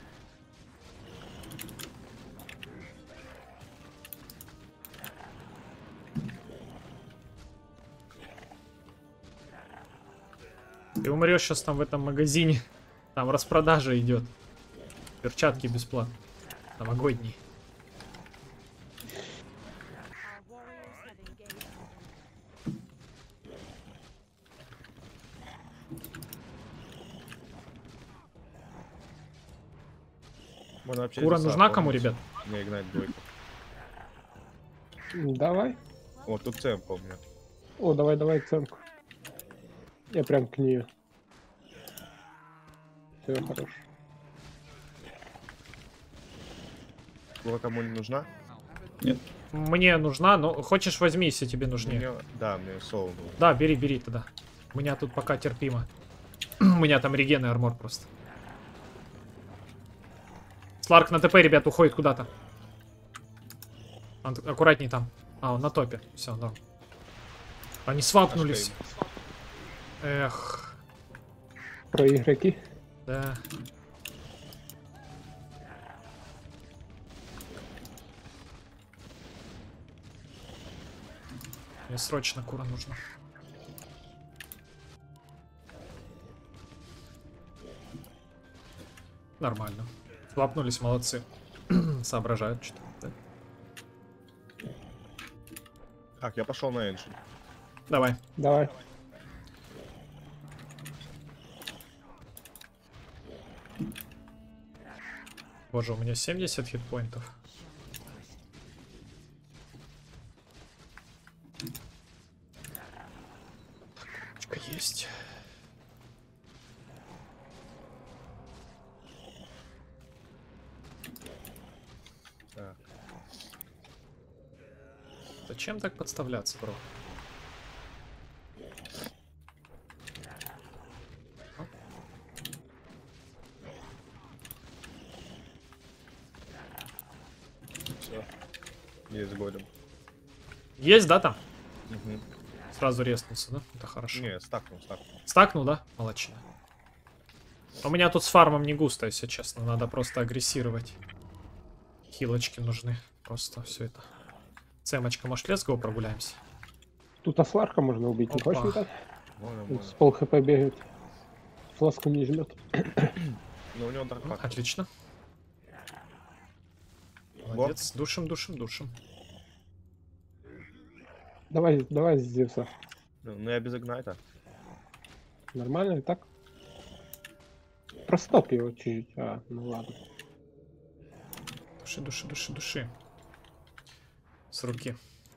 Ты умрешь сейчас там в этом магазине. Там распродажа идет. Перчатки бесплатно. Новогодние. Можно вообще Кура из нужна леса, кому, помните? ребят? Не игнать двойку. Давай. Вот тут цем помню. О, давай, давай ценку. Я прям к нее. Все, хорош. Кура кому не нужна? Мне нужна, но хочешь возьми, если тебе нужнее. Мне... Да, мне соло нужно. Да, бери, бери тогда. У меня тут пока терпимо. У меня там реген и армор просто. Сларк на ТП, ребят, уходит куда-то. Он аккуратней там. А, он на топе. Все, да. Они свапнулись. Эх, Про игроки. да. Мне срочно кура нужна. Нормально. Свапнулись, молодцы. Соображают что-то. Да? Так, я пошел на Эншин. Давай. Давай. Боже, у меня семьдесят хитпоинтов. Так, есть. Так. Зачем так подставляться, бро? Все. Есть годом. Есть, да, там? Угу. Сразу реснулся, да? Это хорошо. Не, стакнул, стакнул. Стакнул, да? Молодчина. У меня тут с фармом не густо, если честно. Надо просто агрессировать. Хилочки нужны. Просто все это. Цемочка, может, лес го прогуляемся? Тут осларка можно убить. Не Опа. хочешь так? Можно, С можно. пол хп бегает. Фласку не жмет. Но у него Ну, дарпак. отлично. Молодец. Душим, душим, душим. Давай, давай с Зевса. Ну я без игната. Нормально и так? Простоп его чуть-чуть. А, ну ладно. Души, души, души, души. С руки.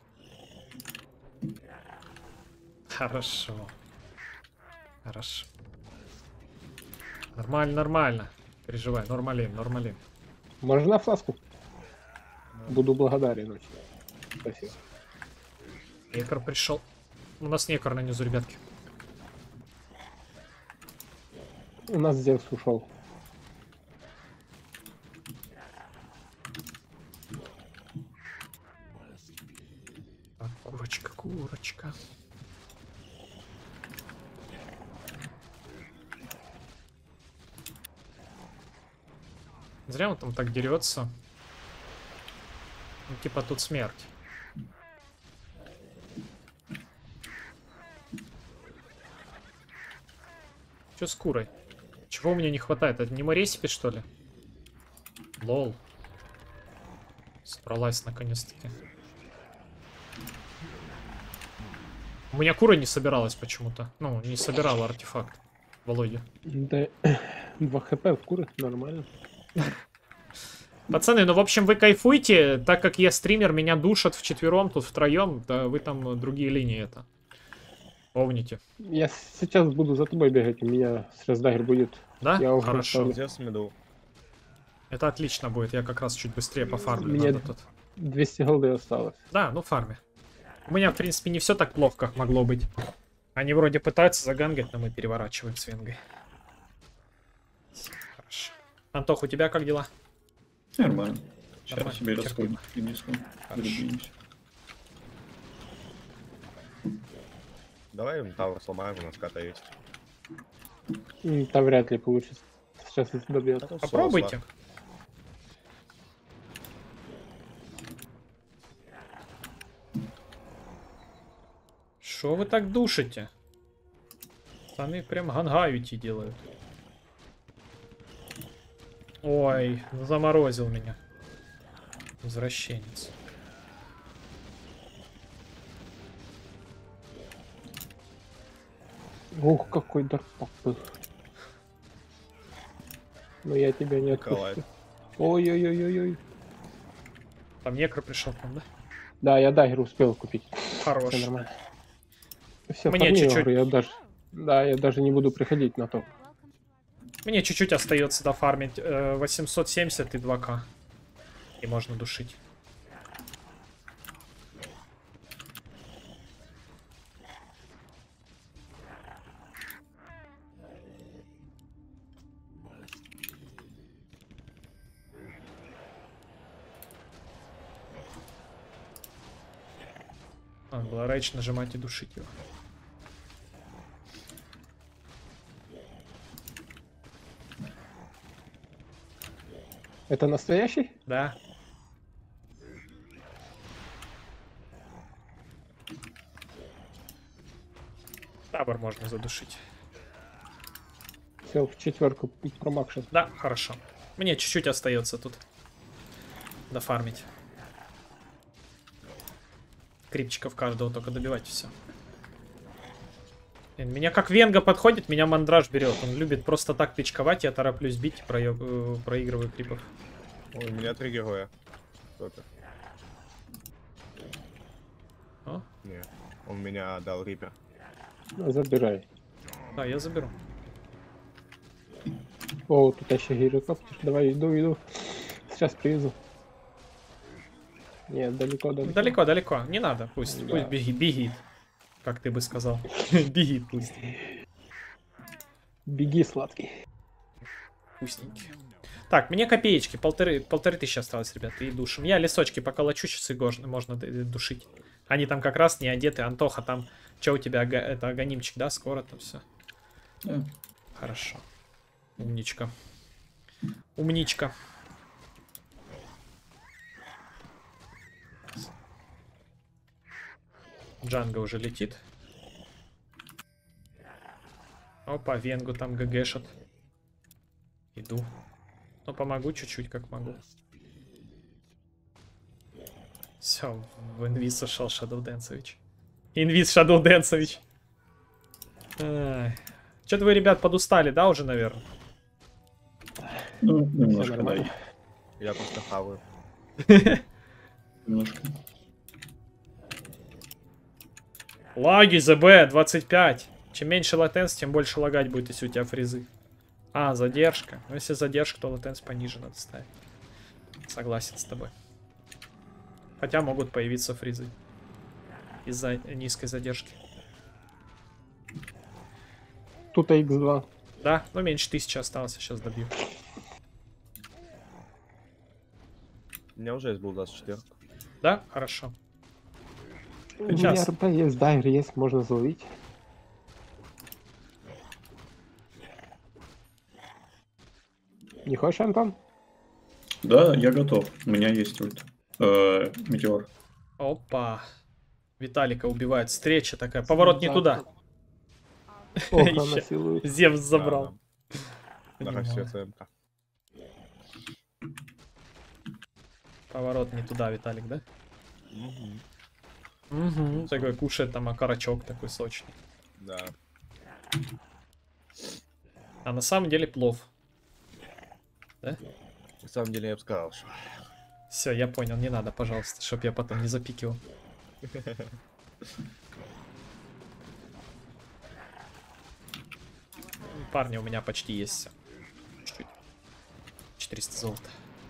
Хорошо. Хорошо. Нормально, нормально. Переживай, нормалин, нормалин. Можно фласку? Буду благодарен очень. Спасибо. Некор пришел. У нас некор на низу, ребятки. У нас Зевс ушел. Так, курочка, курочка. Зря он там так дерется. Ну, типа тут смерть. Че с курой? Чего у меня не хватает? Это не моресипи, что ли? Лол. Собралась наконец-таки. У меня кура не собиралась почему-то. Ну, не собирала артефакт. Володя. Да, два хп в куры, нормально. Пацаны, ну, в общем, вы кайфуйте. Так как я стример, меня душат вчетвером, тут втроем. Да вы там другие линии это. Помните. Я сейчас буду за тобой бегать, у меня сейчас дагер будет. Да? Я уже Хорошо. поставлю. Где с меду? Это отлично будет. Я как раз чуть быстрее пофармлю. Мне Надо тут. двести голды осталось. Да, ну фарме. У меня, в принципе, не все так плохо, как могло быть. Они вроде пытаются загангать, но мы переворачиваем с Венгой. Хорошо. Антох, у тебя как дела? Нормально. Сейчас Нормально, себе терпимо. расходник принесу. Хорошо. Зарубимся. Давай тавр сломаем, у нас ката есть. М, Там вряд ли получится. Сейчас если добьет. А тут Попробуйте. соус, Что вы так душите? Сами прям гангающие делают. Ой, заморозил меня. Возвращенец. Ух, какой дарпак был. Но я тебя не Николай. отпущу. Ой-ой-ой-ой-ой. Там некро пришел к нам, да? Да, я дагер успел купить. Хорош. Все нормально. Все, Мне фарми, чуть-чуть. говорю, я даже... Да, я даже не буду приходить на то. Мне чуть-чуть остается дофармить. э, восемьсот семьдесят и два ка. И можно душить. Надо было рейдж нажимать и душить его. Это настоящий? Да. Табор можно задушить. Все, в четверку промакшен. Да, хорошо. Мне чуть-чуть остается тут дофармить. Крипчиков каждого только добивать, все. Меня как Венга подходит, меня мандраж берет. Он любит просто так тычковать, я тороплюсь бить, про... э, проигрываю крипов. Ой, у меня три героя. Кто-то. О, Не, он меня дал рипер. Ну, забирай. да, я заберу. О, тут еще гирокоптер. Давай, иду, иду. Сейчас привезу. Нет, далеко, далеко. Далеко, далеко. Не надо, пусть, Да. пусть беги, бегит. Как ты бы сказал. Бегит пусть. Беги, сладкий. Вкусненький. Так, мне копеечки, полторы, полторы тысячи осталось, ребята, и душим. Я лесочки поколочу, сейчас и гож- можно д- душить. Они там как раз не одеты. Антоха, там, что у тебя, ага- это аганимчик, да, скоро там все. Да. Хорошо. Умничка. Умничка. Джанго уже летит. Опа, Венгу там ГГшат. Иду. Ну, помогу чуть-чуть, как могу. Все, в инвиз сошел Shadow Дэнсович. Инвиз Shadow Дэнсович. Что-то вы, ребят, подустали, да, уже, наверное? Ну, немножко, да. нормально. Я просто хаваю. Немножко. Лаги, ЗБ, двадцать пять. Чем меньше латенс, тем больше лагать будет, если у тебя фризы. А, задержка. Ну, если задержка, то латенс пониже надо ставить. Согласен с тобой. Хотя могут появиться фризы. Из-за низкой задержки. Тут икс два. Да, но меньше тысячи осталось, я сейчас добью. У меня уже есть был двадцать четыре. Да, хорошо. У меня Сейчас. РП есть, дайвер есть, можно заловить. Не хочешь, Антон? Да, я готов. У меня есть ульт. Э, метеор. Опа. Виталика убивает. Встреча такая. Поворот не Да. туда. Ох, Ещё. она силует. Зевс забрал. Да, все ЦМК. Поворот не туда, Виталик, да? Угу. Такой кушает там окорочок такой сочный. Да. А на самом деле плов. Да? На самом деле я бы сказал, что... Все, я понял, не надо, пожалуйста, чтоб я потом не запикивал. Парни, у меня почти есть все. Чуть-чуть. четыреста золота.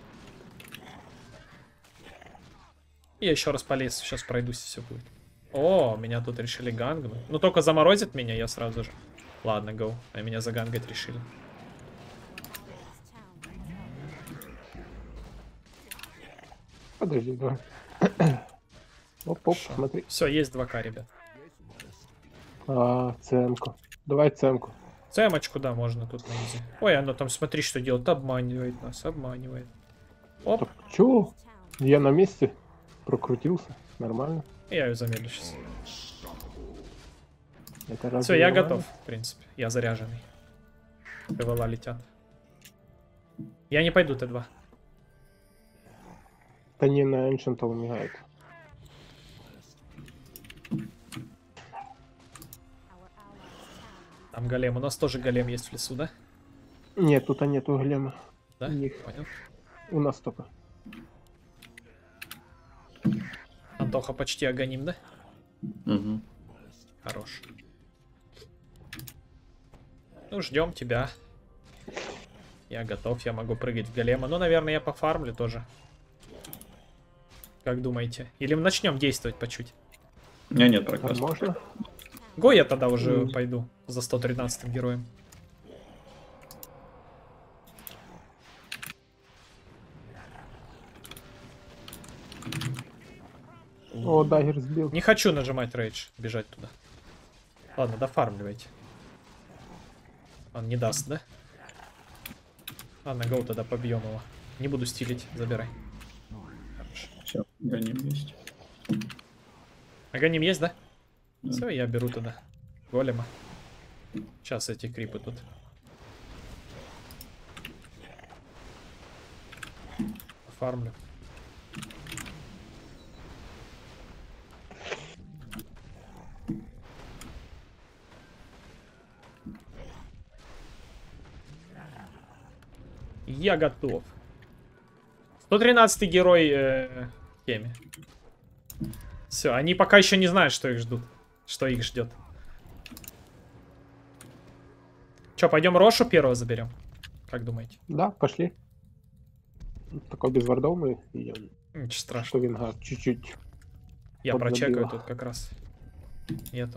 Я еще раз полез, сейчас пройдусь, и все будет. О, меня тут решили гангнуть. Ну, только заморозит меня, я сразу же. Ладно, гоу. А меня загангать решили. Подожди, давай. Оп-оп, смотри. Все, есть два ка, ребят. А, цемку. Давай цемку. Цемочку, да, можно тут на изи. Ой, оно там, смотри, что делает. Обманывает нас, обманывает. Оп, Так, чё? Я на месте прокрутился. Нормально. я ее замедлю сейчас. Это разве Все, я нормально? готов, в принципе. Я заряженный. ПВЛа летят. Я не пойду Т два. Да не, на Ancient умирает. Там голем. У нас тоже голем есть в лесу, да? Нет, тут нету голема. Да? Них. Понял. У нас только. Антоха почти агоним, да? Угу. Хорош. Ну, ждем тебя. Я готов, я могу прыгать в голема. Ну, наверное, я пофармлю тоже. Как думаете? Или мы начнем действовать по чуть? У меня нет А проказа. можно? Го я тогда уже Мгм. пойду за сто тринадцатым героем. О, дагер сбил. Не хочу нажимать рейдж, бежать туда. Ладно, дофармливайте. Он не даст, да? Ладно, гоу, тогда побьем его. Не буду стилить, забирай. Хорошо. Все, гоним есть. Агоним есть, да? Да. Все, я беру тогда голема. Сейчас эти крипы тут. Фармлю. Я готов. сто тринадцатый герой э, Кеми. Все, они пока еще не знают, что их ждут. Что их ждет. Че, пойдем Рошу первого заберем? Как думаете? Да, пошли. Такой без вардов мы идем. Ничего Что страшного. Вингард чуть-чуть. Я подзабила. прочекаю тут как раз. Нету.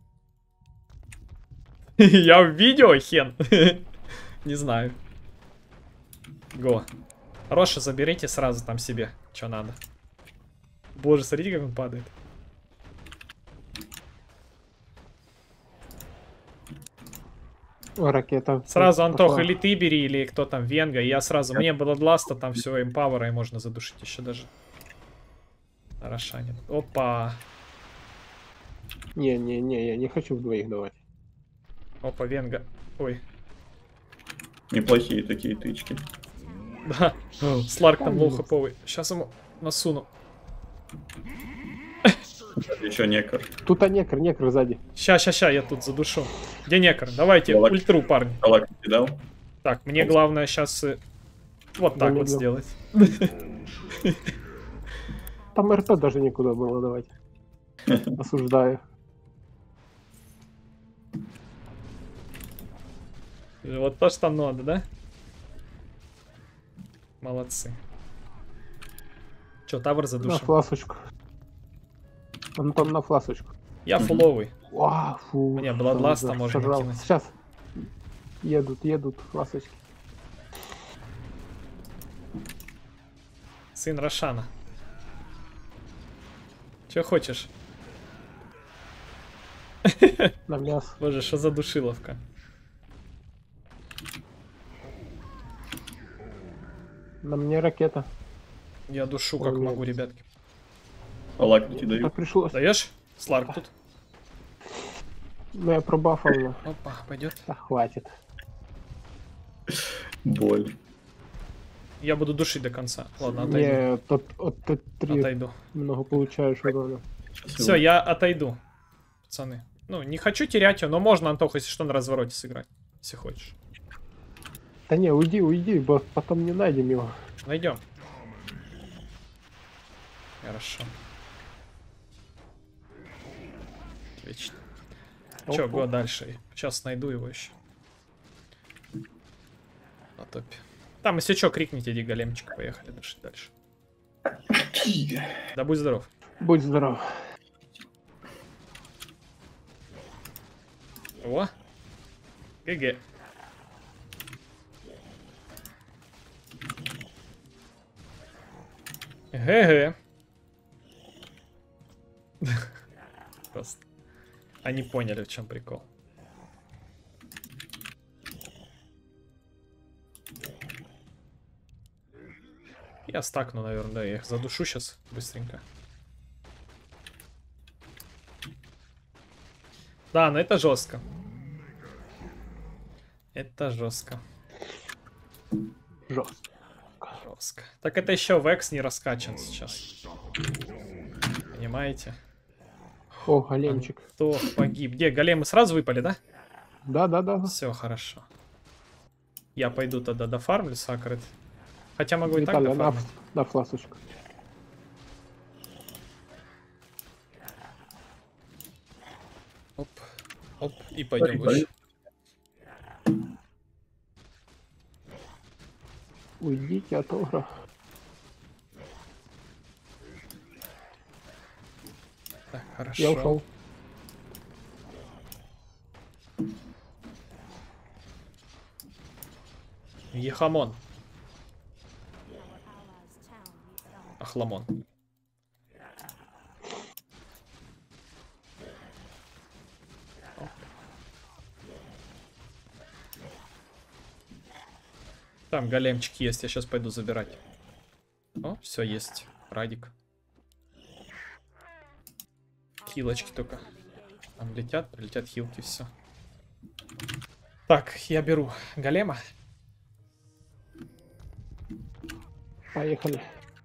Я в видео, хен. Не знаю. Го. Роша заберите сразу там себе, что надо. Боже, смотрите, как он падает. О, ракета. Сразу, Пошла. Антох, или ты бери, или кто там, Венга. И я сразу, мне Бладласта, там все, импавера, и можно задушить еще даже. Рошанит. Опа. Не-не-не, я не хочу в двоих давать. Опа, Венга. Ой. Неплохие такие тычки. Да. Сларк там лоу-хэповый. Сейчас ему насуну. Еще некор. Тут а некр, некр сзади. Ща, ща, ща, я тут задушу. Где некр? Давайте Давай. ультру, парни. Талак кидал. Так, мне главное сейчас вот так вот Замедлил. сделать. Там РП даже никуда было давать. Осуждаю. Вот то, что надо, да? Молодцы. Че, тавр На задушим? фласочку. Антон, на фласочку. Я фуловый. О, фу. Мне Бладласта сожрал. можно Сожрал. кинуть. Сейчас. Едут, едут фласочки. Сын Рошана. Че хочешь? На мясо. Боже, что за душиловка? На мне ракета. Я душу Ой, как нет. могу, ребятки. Талак не даю. Так пришлось. Даешь? Сларк тут. Ну я пробафал, но. Опа, пойдет. Да хватит. Боль. Я буду душить до конца. Ладно, отойду. Не, тот от Т три Отойду. много получаешь урона. Сейчас Все, его- я отойду. Пацаны. Ну, не хочу терять его, но можно, Антоха, если что, на развороте сыграть. Если хочешь. Да не, уйди, уйди, бо потом не найдем его. Найдем. Хорошо. Отлично. Че, Оп, го оп. дальше. Сейчас найду его еще. На топе. Там, если что, крикните, иди големчик, поехали дальше. дальше. Да будь здоров. Будь здоров. О. ГГ. ГГ. Просто. Они поняли, в чем прикол. Я стакну, наверное, да, я их задушу сейчас быстренько. Да, но это жестко. Это жестко. Жестко. Жестко. Так это еще Векс не раскачан сейчас. Понимаете? О, големчик. Кто погиб? Где, големы сразу выпали, да? Да, да, да. Все хорошо. Я пойду тогда дофармлю сакрит. Хотя могу и так Виталий, на, дофармить. на фласочку. Оп, оп, и пойдем выше. Уйдите от огра. Так, хорошо. Я ушел. Ехамон. Ахламон. Там големчик есть, я сейчас пойду забирать. О, все есть. Радик. Хилочки только. Там летят, прилетят хилки, все. Так, я беру голема. Поехали.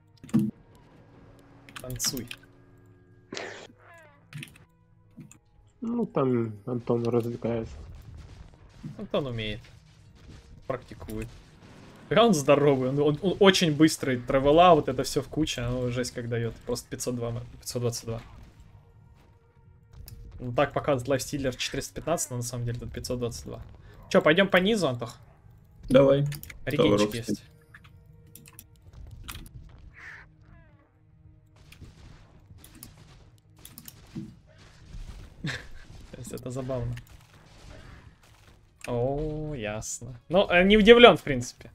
Танцуй. Ну, там Антон развлекается. Антон умеет. Практикует. Он здоровый, он, он, он очень быстрый. Травела, вот это все в куче, оно жесть как дает. Просто пятьсот два, пятьсот двадцать два. Ну, так показывает лайфстиллер четыреста пятнадцать, но на самом деле тут пятьсот двадцать два. Че, пойдем по низу, Антох? Давай. Регенчик есть. Это забавно. О, ясно. Ну, не удивлен, в принципе.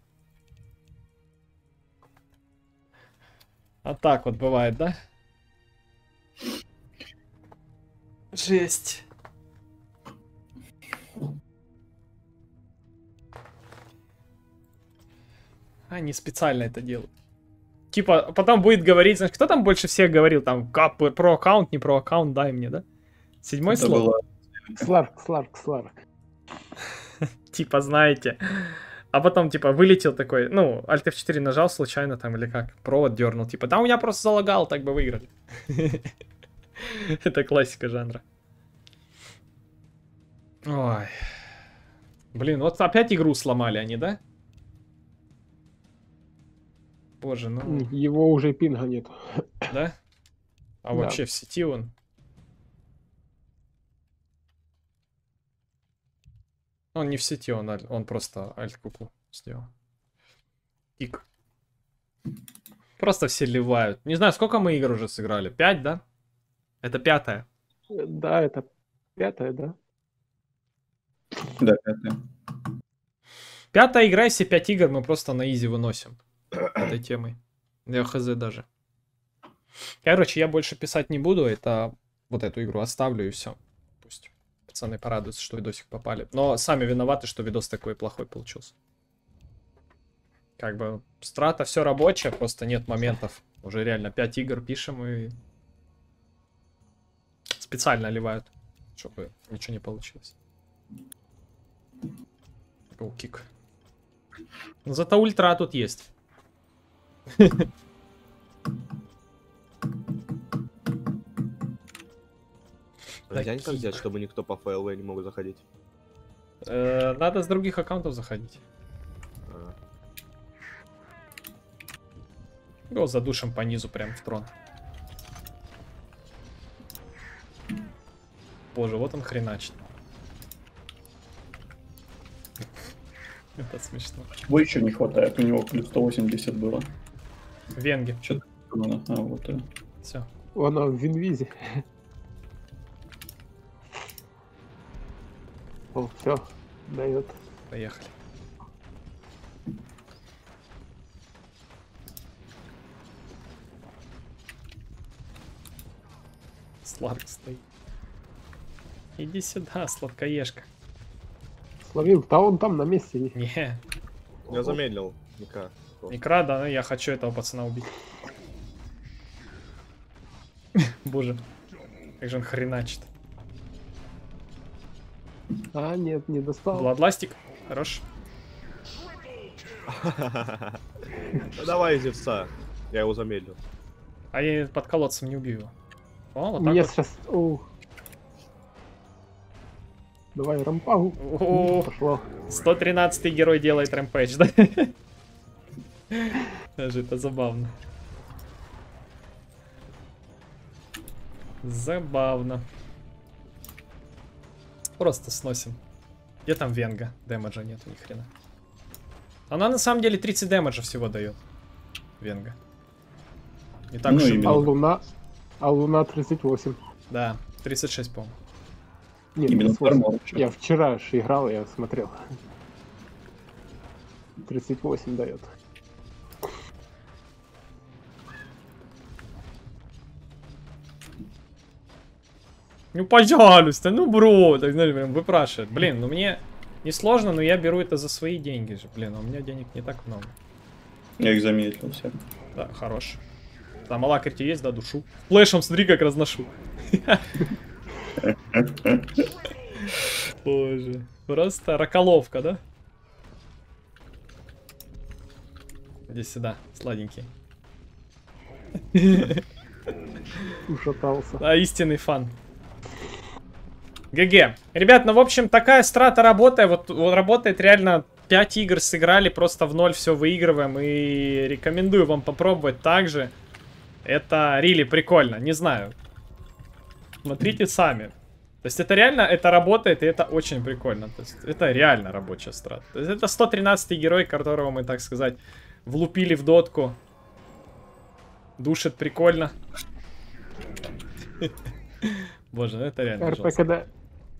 А так вот бывает, да? Жесть. Они специально это делают. Типа, потом будет говорить, знаешь, кто там больше всех говорил? Там, кап, про аккаунт, не про аккаунт, дай мне, да? Седьмой Это слой? было... Сларк, Сларк, Сларк. Типа, знаете. А потом, типа, вылетел такой, ну, Alt эф четыре нажал случайно там, или как, провод дернул. Типа, да у меня просто залагал, так бы выиграли. Это классика жанра. Ой. Блин, вот опять игру сломали они, да? Боже, ну... Его уже пинга нет. Да? А Да. вообще в сети он... Он не в сети, он, аль- он просто альт-куку сделал. Ик. Просто все ливают. Не знаю, сколько мы игр уже сыграли? Пять, да? Это пятая. Да, это пятая, да? Да, это... Пятая игра, если пять игр мы просто на изи выносим. Этой темой. Я хз даже. Короче, я больше писать не буду. Это вот эту игру оставлю и все. Пусть пацаны порадуются, что видосик попали. Но сами виноваты, что видос такой плохой получился. Как бы страта все рабочее, просто нет моментов. Уже реально пять игр пишем и специально ливают, чтобы ничего не получилось. Кик. Но зато ультра тут есть. Нельзя никак взять, чтобы никто по ФЛВ не мог заходить. Э, Надо с других аккаунтов заходить. А. Его задушим по низу прям в трон. Боже, вот он хреначит. Это смешно. Чего еще не хватает? У него плюс сто восемьдесят было. Венги. Что-то... А, вот. э. Все. Она в инвизе. О, все, дает. Поехали. Сларк стоит. Иди сюда, сладкоежка. Словил, да он там на месте. Не, Я замедлил. Ника. икра, да, ну я хочу этого пацана убить. Боже, как же он хреначит. А, нет, не достал. Владластик, хорош. Ну, давай Зевса. Я его замедлил. А я под колодцем не убью его. О, вот так Мне вот. сейчас... О. Давай, рампагу. О, Пошло. сто тринадцатый герой делает рэмпэдж, да? Даже это забавно. Забавно. Просто сносим. Где там Венга? Дэмэджа нету ни хрена. Она на самом деле тридцать дэмэджа всего дает. Венга. Не так Ну, уж и именно. А много. луна... А луна тридцать восемь. Да, тридцать шесть, по-моему. Нет, Именно тридцать восемь. фармор. Я вчера же играл, я смотрел. тридцать восемь дает. Ну, пожалуйста, ну, бро, так, знаешь, прям выпрашивает. Блин, ну мне не сложно, но я беру это за свои деньги же. Блин, а у меня денег не так много. Я их замедлил все. Да, хорош. Там алакарти есть, да, душу. Флешем, смотри, как разношу. Боже. Просто раколовка, да? Иди сюда, сладенький. Ушатался. Да, истинный фан. ГГ. Ребят, ну, в общем, такая страта работает. Вот, вот работает реально. пять игр сыграли, просто в ноль все выигрываем. И рекомендую вам попробовать также. Это рили прикольно, не знаю. Смотрите сами. То есть это реально, это работает, и это очень прикольно. То есть это реально рабочая страта. То есть это сто тринадцатый герой, которого мы, так сказать, влупили в дотку. Душит прикольно. Боже, ну это реально жестко. РПКД.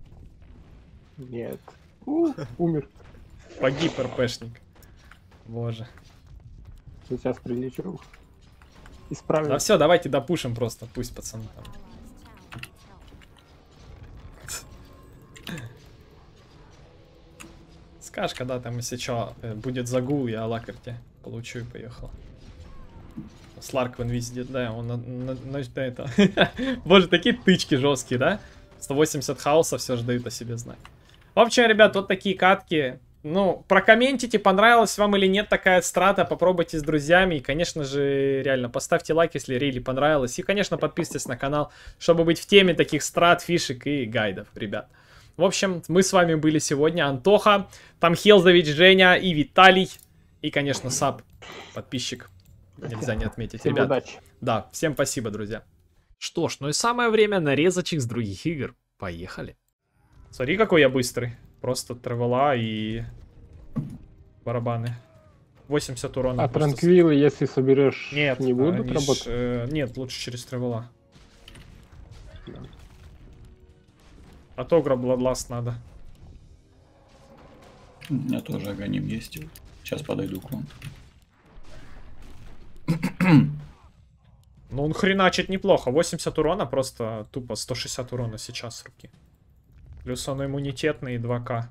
Нет. У, умер. Погиб РПшник. Боже. Сейчас прилечу. Исправим. Да все, давайте допушим просто. Пусть пацаны там. Скажешь, когда там, если что, будет загул, я лакарти получу и поехал. Сларк в инвизе, да, он на, на, на, на это. Боже, такие тычки жесткие, да? сто восемьдесят хаоса все же дают о себе знать. В общем, ребят, вот такие катки. Ну, прокомментите, понравилась вам или нет такая страта, попробуйте с друзьями. И, конечно же, реально, поставьте лайк, если рейли понравилось. И, конечно, подписывайтесь на канал, чтобы быть в теме таких страт, фишек и гайдов, ребят. В общем, мы с вами были сегодня Антоха, там Хелзович, Женя и Виталий. И, конечно, Сап, подписчик. Нельзя не отметить, Всем ребят. удачи. Да, всем спасибо, друзья. Что ж, ну и самое время нарезочек с других игр. Поехали. Смотри, какой я быстрый. Просто тревела и барабаны. восемьдесят урона. А просто с- транквилы, если соберешь, Нет, не будут они ж, работать? э, нет, лучше через тревела. А то Бладласт надо. У меня тоже агоним есть. Сейчас подойду к вам. Ну он хреначит неплохо. восемьдесят урона, просто тупо сто шестьдесят урона сейчас с руки. Плюс он иммунитетный и два ка.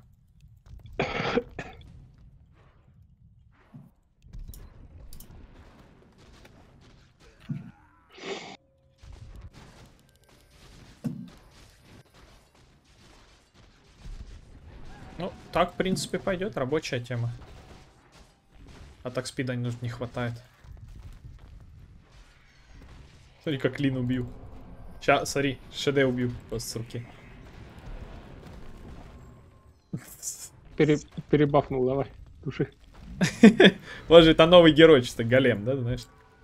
Ну, так, в принципе, пойдет. Рабочая тема. А так спида не, не хватает. Смотри, как Лин убью. Сейчас, смотри, ШД убью просто с руки. Пере- перебафнул, давай. Души. Боже, это новый герой, чисто голем, да, знаешь?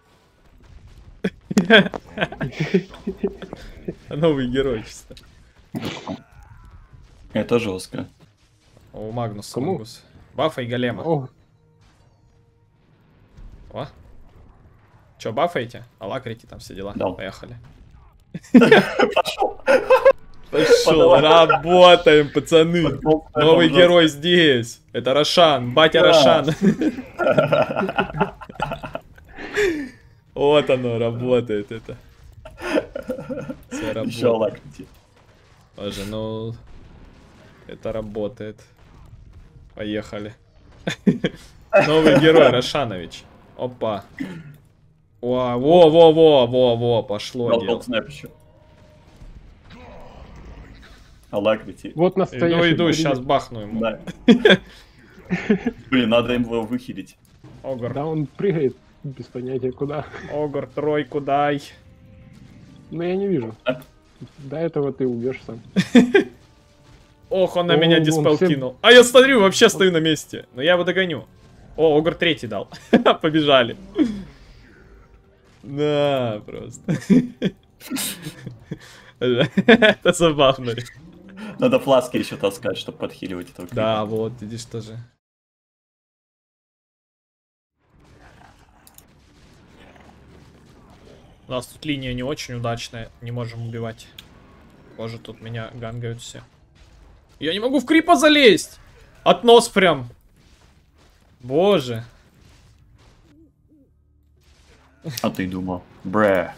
Новый герой, чисто. Это жестко. О, Магнус. Кому? Магнус. Бафай голема. О, О. Че, бафаете? Алакрите там все дела. Да. Поехали. Пошел. Пошел, работаем, пацаны. Пошел, Новый пошел. герой здесь. Это Рошан, батя Да. Рошан. Вот оно, работает это. Все Еще работает. Алакрити. Боже, ну... Это работает. Поехали. Новый герой, Рошанович. Опа. Во, во, во, во, во, во, пошло Дал дело. тот снэп еще. Алакрити. вот Иду, настоящий. иду, бриллиант. сейчас бахну ему. Да. Блин, надо его выхилить. Огр, Да, он прыгает без понятия куда. Огр, тройку дай. Но я не вижу. А? До этого ты убьешь сам. Ох, он на О, меня он диспел всем- кинул. А я смотрю, вообще стою на месте. Но я его догоню. О, Огр третий дал. Побежали. Да, просто. Это забавно. Надо фласки еще таскать, чтобы подхиливать этого крита. Да, вот, видишь, тоже. У нас тут линия не очень удачная, не можем убивать. Боже, тут меня гангают все. Я не могу в крипа залезть! Относ прям. Боже. А ты думал, бре.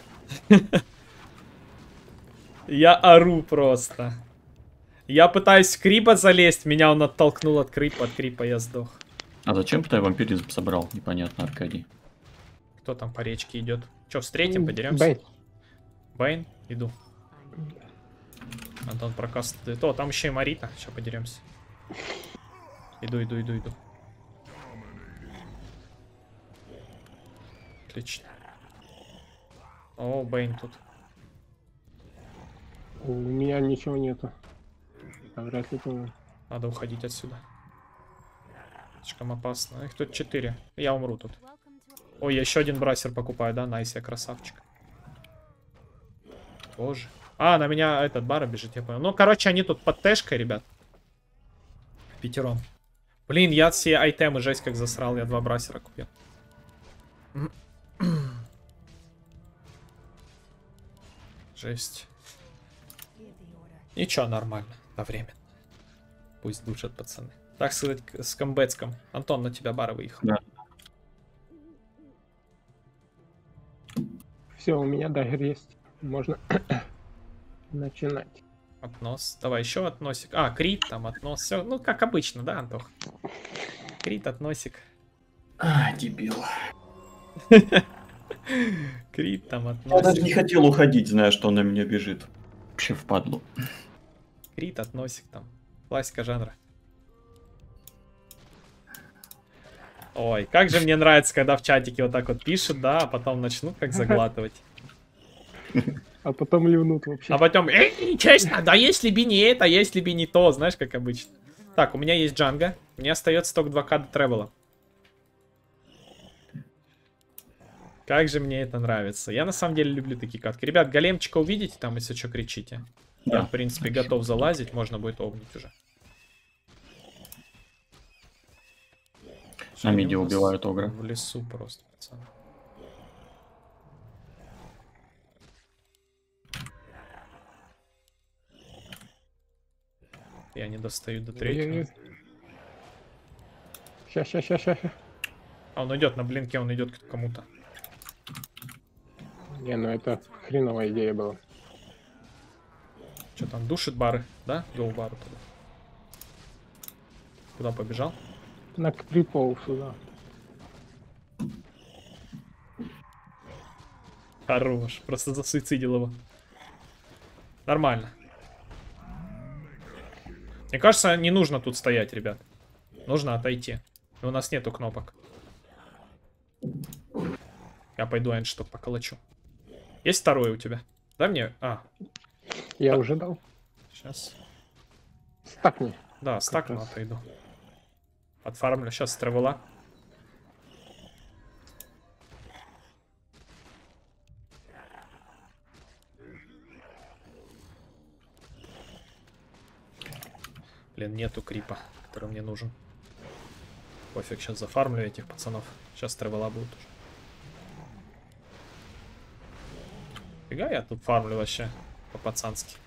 Я ору просто. Я пытаюсь в крипа залезть, меня он оттолкнул от крипа, от крипа я сдох. А зачем ты вампиризм собрал? Непонятно, Аркадий. Кто там по речке идет? Че, встретим, подеремся? Бэй, Бэйн, иду. Антон прокастывает. О, там еще и Марита. Сейчас подеремся. Иду, иду, иду, иду. Отлично. О, Бэйн тут. у меня ничего нету. А вряд ли помню. Надо уходить отсюда. Слишком опасно. Их тут четыре. Я умру тут. Ой, я еще один брасер покупаю, да? Найс, я красавчик. Боже. А, на меня этот бара бежит, я понял. Ну, короче, они тут под тэшкой, ребят. Пятером. Блин, я все айтемы жесть как засрал. Я два брасера купил. Жесть. Ничего, нормально. На время. Пусть душат пацаны. Так сказать, к- с комбетском. Антон, на тебя бара выехал. Да. Все, у меня дагер есть. Можно начинать. Относ. Давай еще относик. А, крит там, относ. Все, ну, как обычно, да, Антох? Крит, относик. А, дебил. Крит там, Я даже не относик. хотел уходить, зная, что он на меня бежит. Вообще впадлу. Крит, относик там. Классика жанра. Ой, как же мне нравится, когда в чатике вот так вот пишут, да, а потом начнут как заглатывать. А потом ливнут вообще. А потом, эй, честно, да если бы не это, если бы не то, знаешь, как обычно. Так, у меня есть Джанга. Мне остается только два ка до тревела. Как же мне это нравится. Я на самом деле люблю такие катки. Ребят, големчика увидите там, если что, кричите. Я, Да. в принципе, готов залазить. Можно будет огнить уже. На миде Они у нас убивают Огра. В лесу просто, пацаны. Я не достаю до третьего. Ща, ща, ща, ща. А он идет на блинке, он идет к кому-то. Не, ну это хреновая идея была. Что там, душит бары, да? Гоу бару туда. Куда побежал? На крипов сюда. Хорош, просто засуицидил его. Нормально. Мне кажется, не нужно тут стоять, ребят. Нужно отойти. И у нас нету кнопок. Я пойду эндшток поколочу. Есть второй у тебя? Дай мне... А, Я Да. уже дал. сейчас. Стакни. Да, стакну, раз. отойду. Отфармлю. Сейчас с тревела. Блин, нету крипа, который мне нужен. Пофиг, сейчас зафармлю этих пацанов. Сейчас тревела будут уже. Фига я тут фармлю вообще по-пацански.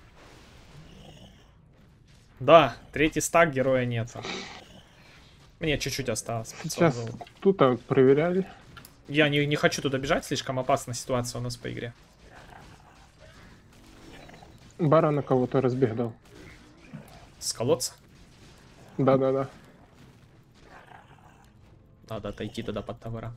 Да, третий стак, героя нет. Мне чуть-чуть осталось. Сейчас тут а, проверяли. Я не, не хочу туда бежать, слишком опасная ситуация у нас по игре. Бара на кого-то разбегал. С колодца? Да-да-да. Надо отойти тогда под товара.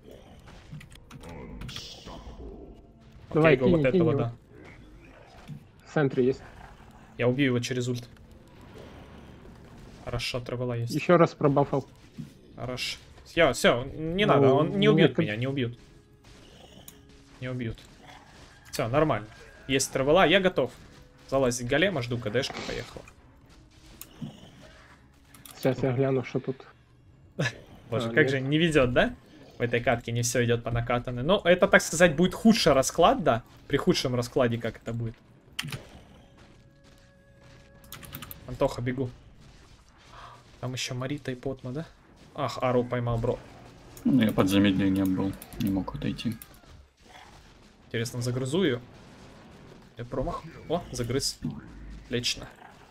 Давай, Окей, го, кинь, вот кинь этого, его. да. В центре есть. Я убью его через ульт. Хорошо, тревела есть. Еще раз пробафал. Хорошо. Все, все, не Ну, надо, он не убьет нет, меня, не убьют. Не убьют. Все, нормально. Есть тревела, я готов. Залазить голема, жду КДшку, поехал. Сейчас я гляну, что тут. Боже, А, как нет. же не везет, да? В этой катке не все идет по накатанной. Ну, это, так сказать, будет худший расклад, да? При худшем раскладе как это будет. Антоха, бегу. Там еще Марита и Потма, да? Ах, Ару поймал, бро. Ну, я под замедлением был, не мог отойти. Интересно, загрызу ее. Я промах. О, загрыз. Отлично.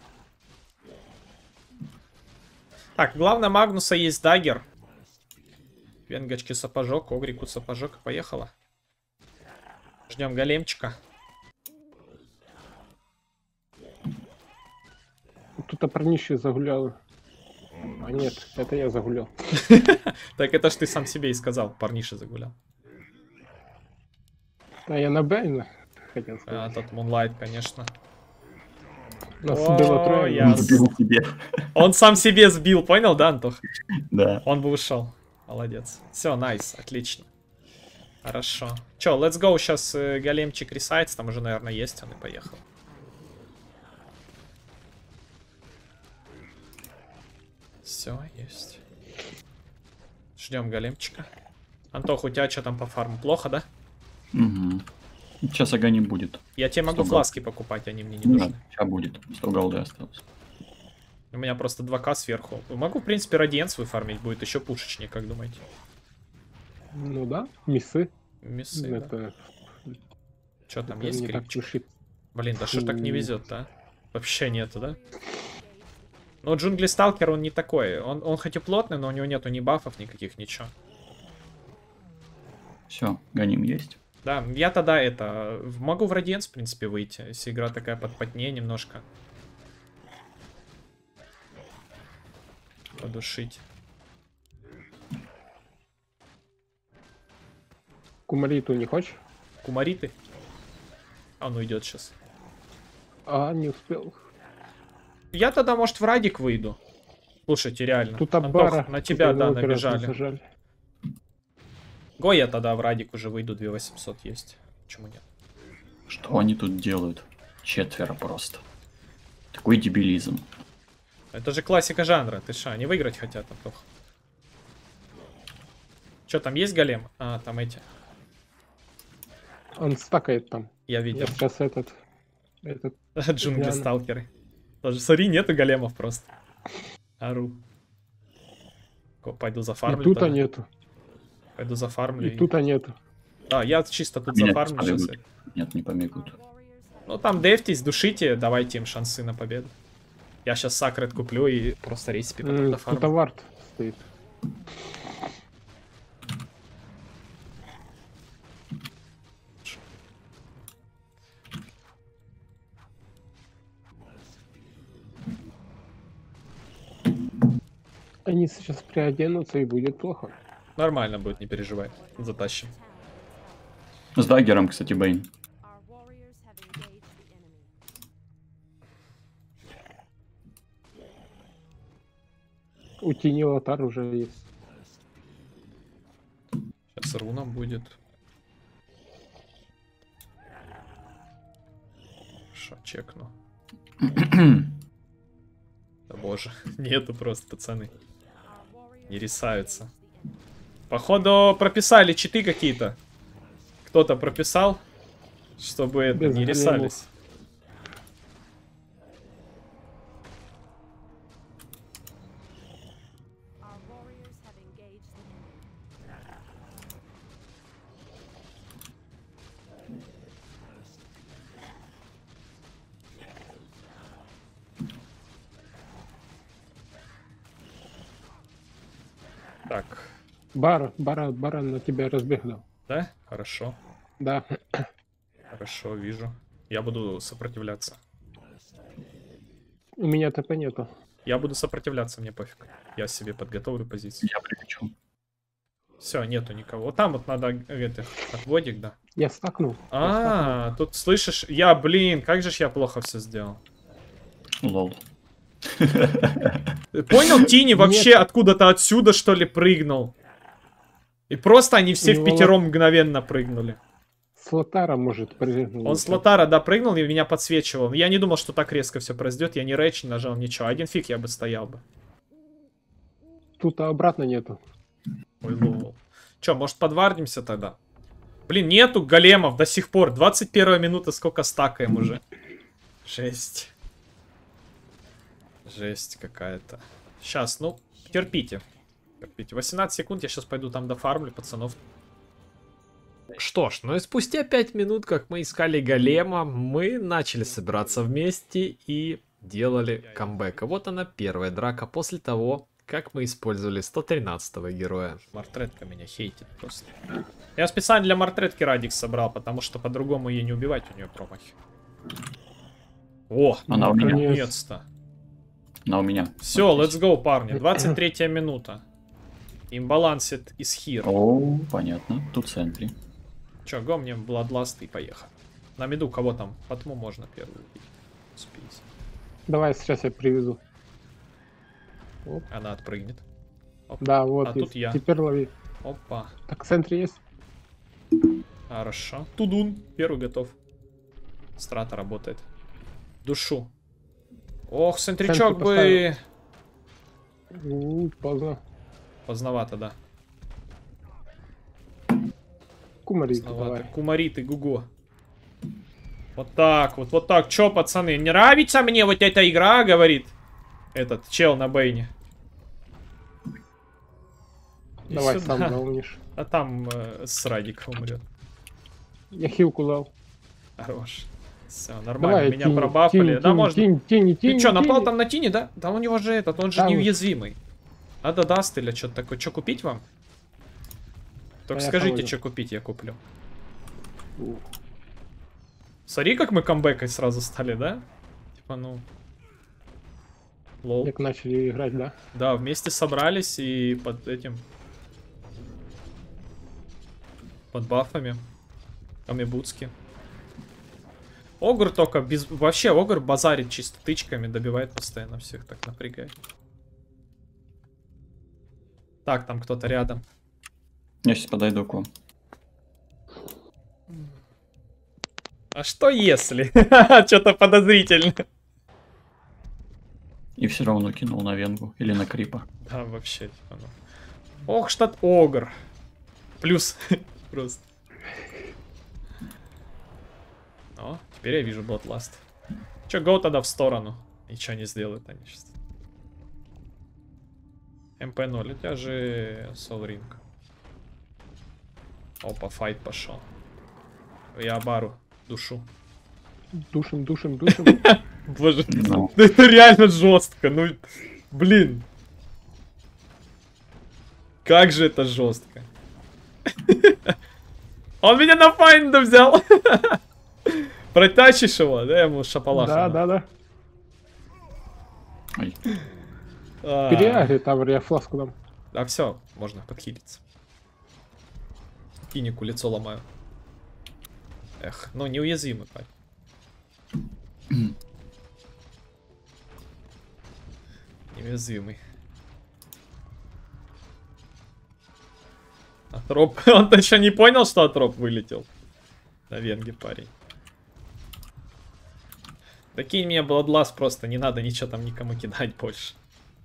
Так, главное, Магнуса есть даггер. Венгочки сапожок, Огрику сапожок. Поехала. Ждем големчика. Тут опронище загулял. А нет, это я загулял. Так это ж ты сам себе и сказал, парниша загулял. А я на Бэйна хотел А сказать. тот Мунлайт, конечно. Нас О, было трое. я- Сбил себе. Он сам себе сбил, понял, да, Антох? Да. Он бы ушел. Молодец. Все, найс, отлично. Хорошо. Че, let's go, сейчас э, големчик ресайтс, там уже, наверное, есть, он и поехал. Все, есть. Ждем големчика. Антох, у тебя что там по фарму? Плохо, да? Угу. Сейчас ага не будет. Я тебе могу Сто фласки покупать, они мне не Ну, нужны. сейчас будет. сто голды осталось. У меня просто два ка сверху. Могу, в принципе, радиент свой фармить, будет еще пушечнее, как думаете? Ну да, миссы. Миссы, да. Это, Что там, это есть не так скрипчик? уж и- Блин, да что так не М. везет, да? Вообще нету, да? Ну, джунгли сталкер, он не такой. Он, он хоть и плотный, но у него нету ни бафов никаких, ничего. Все, гоним есть. Да, я тогда это... в- Могу в радиенс, в принципе, выйти, если игра такая подпотнее немножко. Подушить. Кумариту не хочешь? Кумариты? А он уйдет сейчас. А, не успел. Я тогда, может, в радик выйду. Слушайте, реально. Тут Антох, Аббара. на тебя, да, его оператор набежали. зажали. Го я тогда в радик уже выйду, две тысячи восемьсот есть. Почему нет? Что они тут делают? Четверо просто. Такой дебилизм. Это же классика жанра. Ты что, они выиграть хотят, Антох? Что, там есть голем? А, там эти. Он стакает там. Я Я видел. сейчас этот... этот Джунгли Гляну. сталкеры. Даже, смотри, нету големов просто. Ару. Ко, Пойду и зафармлю. тут тогда. нету. Пойду зафармлю. И тут нету. Да, я чисто тут Меня зафармлю побегут. сейчас. Нет, не побегут. Ну там дефтись, душите, давайте им шансы на победу. Я сейчас сакрет куплю и просто рейспи потом М, дофармлю. Тут авард стоит. Они сейчас приоденутся и будет плохо. Нормально будет, не переживай. Затащим. С даггером, кстати, Бэйн. Our warriors have engaged the enemy. У тени лотар уже есть. Сейчас руна будет. Шо, чекну. Да боже, нету просто, пацаны. Our warriors Не рисаются. Походу прописали читы какие-то. Кто-то прописал, чтобы это Без не големов. рисались. our warriors have Так, Бар, баран, баран на тебя разбегал. да? Хорошо. Да. Хорошо, вижу. Я буду сопротивляться. У меня ТП нету. Я буду сопротивляться, мне пофиг. Я себе подготовлю позицию. Я прилечу. Все, нету никого. Вот там вот надо этих отводик, да. Я стакнул. А, тут слышишь, я, блин, как же ж я плохо все сделал. Лол. Ты понял, Тини вообще откуда-то отсюда, что ли, прыгнул. И просто они все Ну, в пятером мгновенно прыгнули. С Лотара может прыгнуть. Он с Лотара, да, прыгнул и меня подсвечивал. Я не думал, что так резко все произойдет. Я не рэч, не нажал ничего. Один фиг я бы стоял бы. Тут обратно нету. Ой, лол. Че, может подвардимся тогда? Блин, нету големов до сих пор. двадцать первая минута, сколько стакаем уже. Жесть. Жесть какая-то. Сейчас, ну, терпите. Терпите. восемнадцать секунд, я сейчас пойду там дофармлю пацанов. Что ж, ну и спустя пять минут, как мы искали голема, мы начали собираться вместе и делали камбэк. А вот она, первая драка после того, как мы использовали сто тринадцатого героя. Мартретка меня хейтит просто. Я специально для Мартретки Радикс собрал, потому что по-другому ей не убивать, у нее промахи. О, Она у меня. наконец-то. Она у меня. Все, let's go, парни. двадцать третья минута. Имбалансит из хир. О, понятно. Тут центри. Че, го мне Bloodlust и поехали. На миду кого там? Потму можно первую убить. Успейте. Давай сейчас я привезу. Она отпрыгнет. Оп. Да, вот. А есть. тут я. Теперь лови. Опа. Так, в центре есть? Хорошо. Тудун. Первый готов. Страта работает. Душу. Ох, центричок Центр бы... У, поздно. Поздновато, да. Кумарит, Поздновато. давай. Кумарит и Гуго. Вот так вот, вот так. Чё, пацаны, не нравится мне вот эта игра, говорит этот чел на бейне. И Давай сюда. сам заумнишь. А там э, с Радика умрет. Я хилку дал. Хорош. Все, нормально. Давай, Меня тини, пробафали. тини, Да, тини, можно. Тини, тини, Ты тини, чё, напал тини. там на Тини, да? Да у него же этот, он же Там- неуязвимый. Надо даст или что-то такое. Что купить вам? Только А я скажите, холоден. что купить, я куплю. У. Смотри, как мы камбэкой сразу стали, да? Типа, ну... Лол. Как начали играть, да? Да, вместе собрались и под этим... Под бафами. Амибутски. Огр только без... Вообще, Огр базарит чисто тычками, добивает постоянно всех, так напрягает. Так, там кто-то рядом. Я сейчас подойду к вам. А что если? Что-то подозрительно. И все равно кинул на венгу или на крипа. Да, вообще, типа, ну. Ох, штат Огр. Плюс. Просто. О, теперь я вижу Bloodlust. Че, гоу тогда в сторону. Ничего не сделают они сейчас. эм пэ ноль, у тебя же Soul Ring. Опа, файт пошел. Я бару душу. Душим, душим, душим. Боже, Ну. да это реально жестко. Ну, блин. Как же это жестко. Он меня на файнда взял. Протащишь его, да, ему шапалаха. Да, да, да. Ой. А, Переагри, там я фласку дам. А все, можно подхилиться. Кинику лицо ломаю. Эх, ну неуязвимый парень. Неуязвимый. Атроп. Он-то еще не понял, что Атроп вылетел. На венге парень. Да кинь мне Bloodlust просто, не надо ничего там никому кидать больше.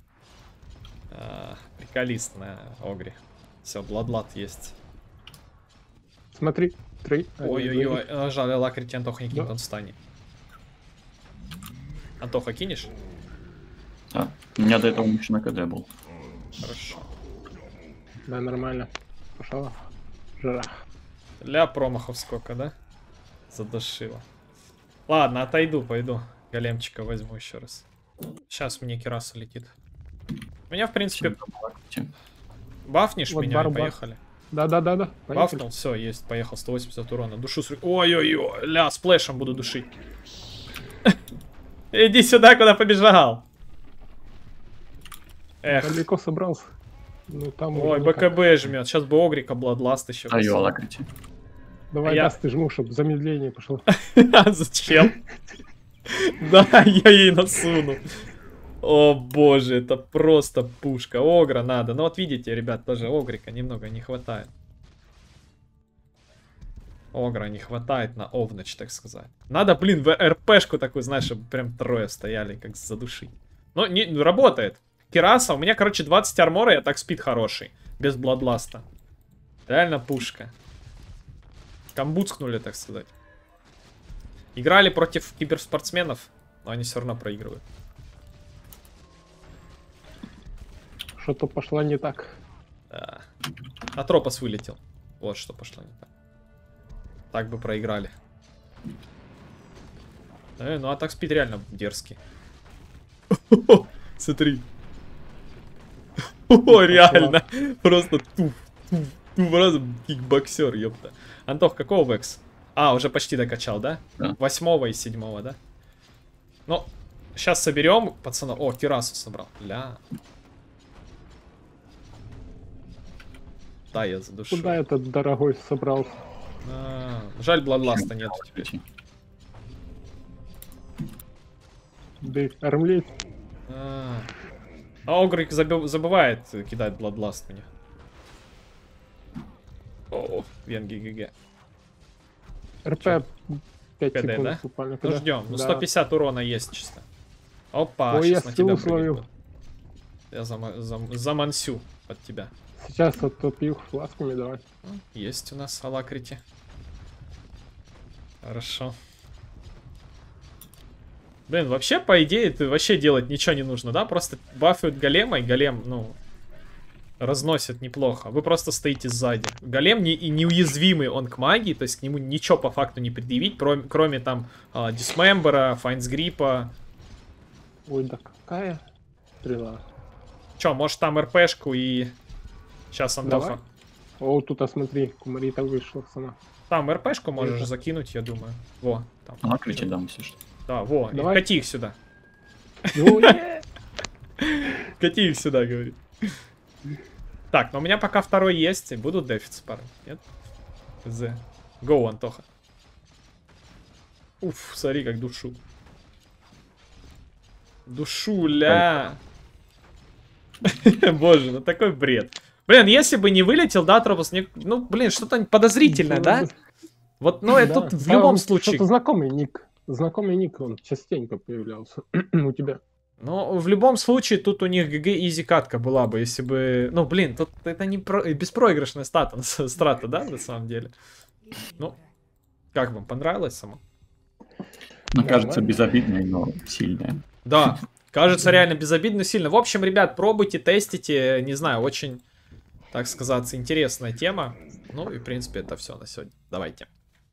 А, приколист на Огре. Все, Bloodlust есть. Смотри, три. Ой-ой-ой, а, жаль, лакрить Антоха не кинет, Да. он встанет. Антоха, кинешь? Да. У меня до этого еще на КД был. Хорошо. Да, нормально. Пошла. Жара. Для промахов сколько, да? Задушило. Ладно, отойду, пойду. Големчика возьму еще раз. Сейчас мне Кираса летит. У меня, в принципе, Всем добавьте. Бафнешь Вот меня и барбар. поехали. Да-да-да-да. поехали. Бафнул, все, есть, поехал, сто восемьдесят урона. Душу с... Ой-ой-ой, ля, сплэшем буду душить. Иди сюда, куда побежал. Эх, Далеко собрался. Ну, там ой, уже никак. БКБ жмет. Сейчас бы Огрика, Бладласт еще. Даю алакрити. Давай, я- даст, ты жму, чтобы замедление пошло. Зачем? Да, я ей насуну. О боже, это просто пушка. Огра надо. Ну вот видите, ребят, тоже Огрика немного не хватает. Огра не хватает на овноч, так сказать. Надо, блин, в РПшку такую, знаешь, чтобы прям трое стояли, как задушить. Но не, ну, работает. Кираса, у меня, короче, двадцать армора, я так спид хороший. Без Бладласта. Реально пушка. Камбуцкнули, так сказать. Играли против киберспортсменов, но они все равно проигрывают. Что-то пошло не так. Да. Атропос вылетел. Вот что пошло не так. Так бы проиграли. Э, ну атак спид реально дерзкий. Смотри. О, реально. Просто туф, туф, туф, разом кикбоксер, ёпта. Антох, какого векс? А, уже почти докачал, да? Да. Восьмого и седьмого, да? Ну, сейчас соберем, пацана. О, Кирасу собрал. Ля. Да, я задушил. Куда этот дорогой собрался? А, жаль, Бладласта нету теперь. Алакрити. Да, армлей. А, а Огрик заби- забывает кидать Бладласт мне. О, Венги ГГ. РП пять КД, секунд да? буквально. Ну когда- ждем. Ну Да. сто пятьдесят урона есть чисто. Опа, Ой, сейчас я на тебя скилл словил. прыгнет. Я зам- зам- замансю под тебя. Сейчас оттопью фласками давай. Ну, есть у нас Алакрити. Хорошо. Блин, вообще, по идее, ты вообще делать ничего не нужно, да? Просто бафают голема, и голем, ну, разносит неплохо. Вы просто стоите сзади. Голем не, и неуязвимый он к магии, то есть к нему ничего по факту не предъявить, кроме, кроме там а, Дисмембера, Файнсгриппа. Ой, да какая стрела. Че, может там РПшку и... Сейчас, Антоха. Давай. О, тут, а смотри, Кумарита вышла сама. Там РПшку можешь Это. закинуть, я думаю. Во, там. Алакрити дам, если что. Да, во, и Давай. кати их сюда. Ну, е- Кати их сюда, говорит. Так, но у меня пока второй есть, и будут дефицы пары. Нет? З. Гоу, Антоха. Уф, смотри, как душу. Душуля. Боже, ну такой бред. Блин, если бы не вылетел, да, Тропос, не... ну, блин, что-то подозрительное, да? Вот, ну, это Да. тут в А любом он случае. Что-то знакомый ник. Знакомый ник, он частенько появлялся у тебя. Ну, в любом случае, тут у них ГГ изи катка была бы, если бы... Ну, блин, тут это не про... беспроигрышная стата, страта, да, на самом деле? Ну, как вам, понравилось само? Ну, Нормально. кажется, безобидной, но сильная. Да, кажется реально безобидно сильно. В общем, ребят, пробуйте, тестите, не знаю, очень, так сказать, интересная тема. Ну и, в принципе, это все на сегодня. Давайте.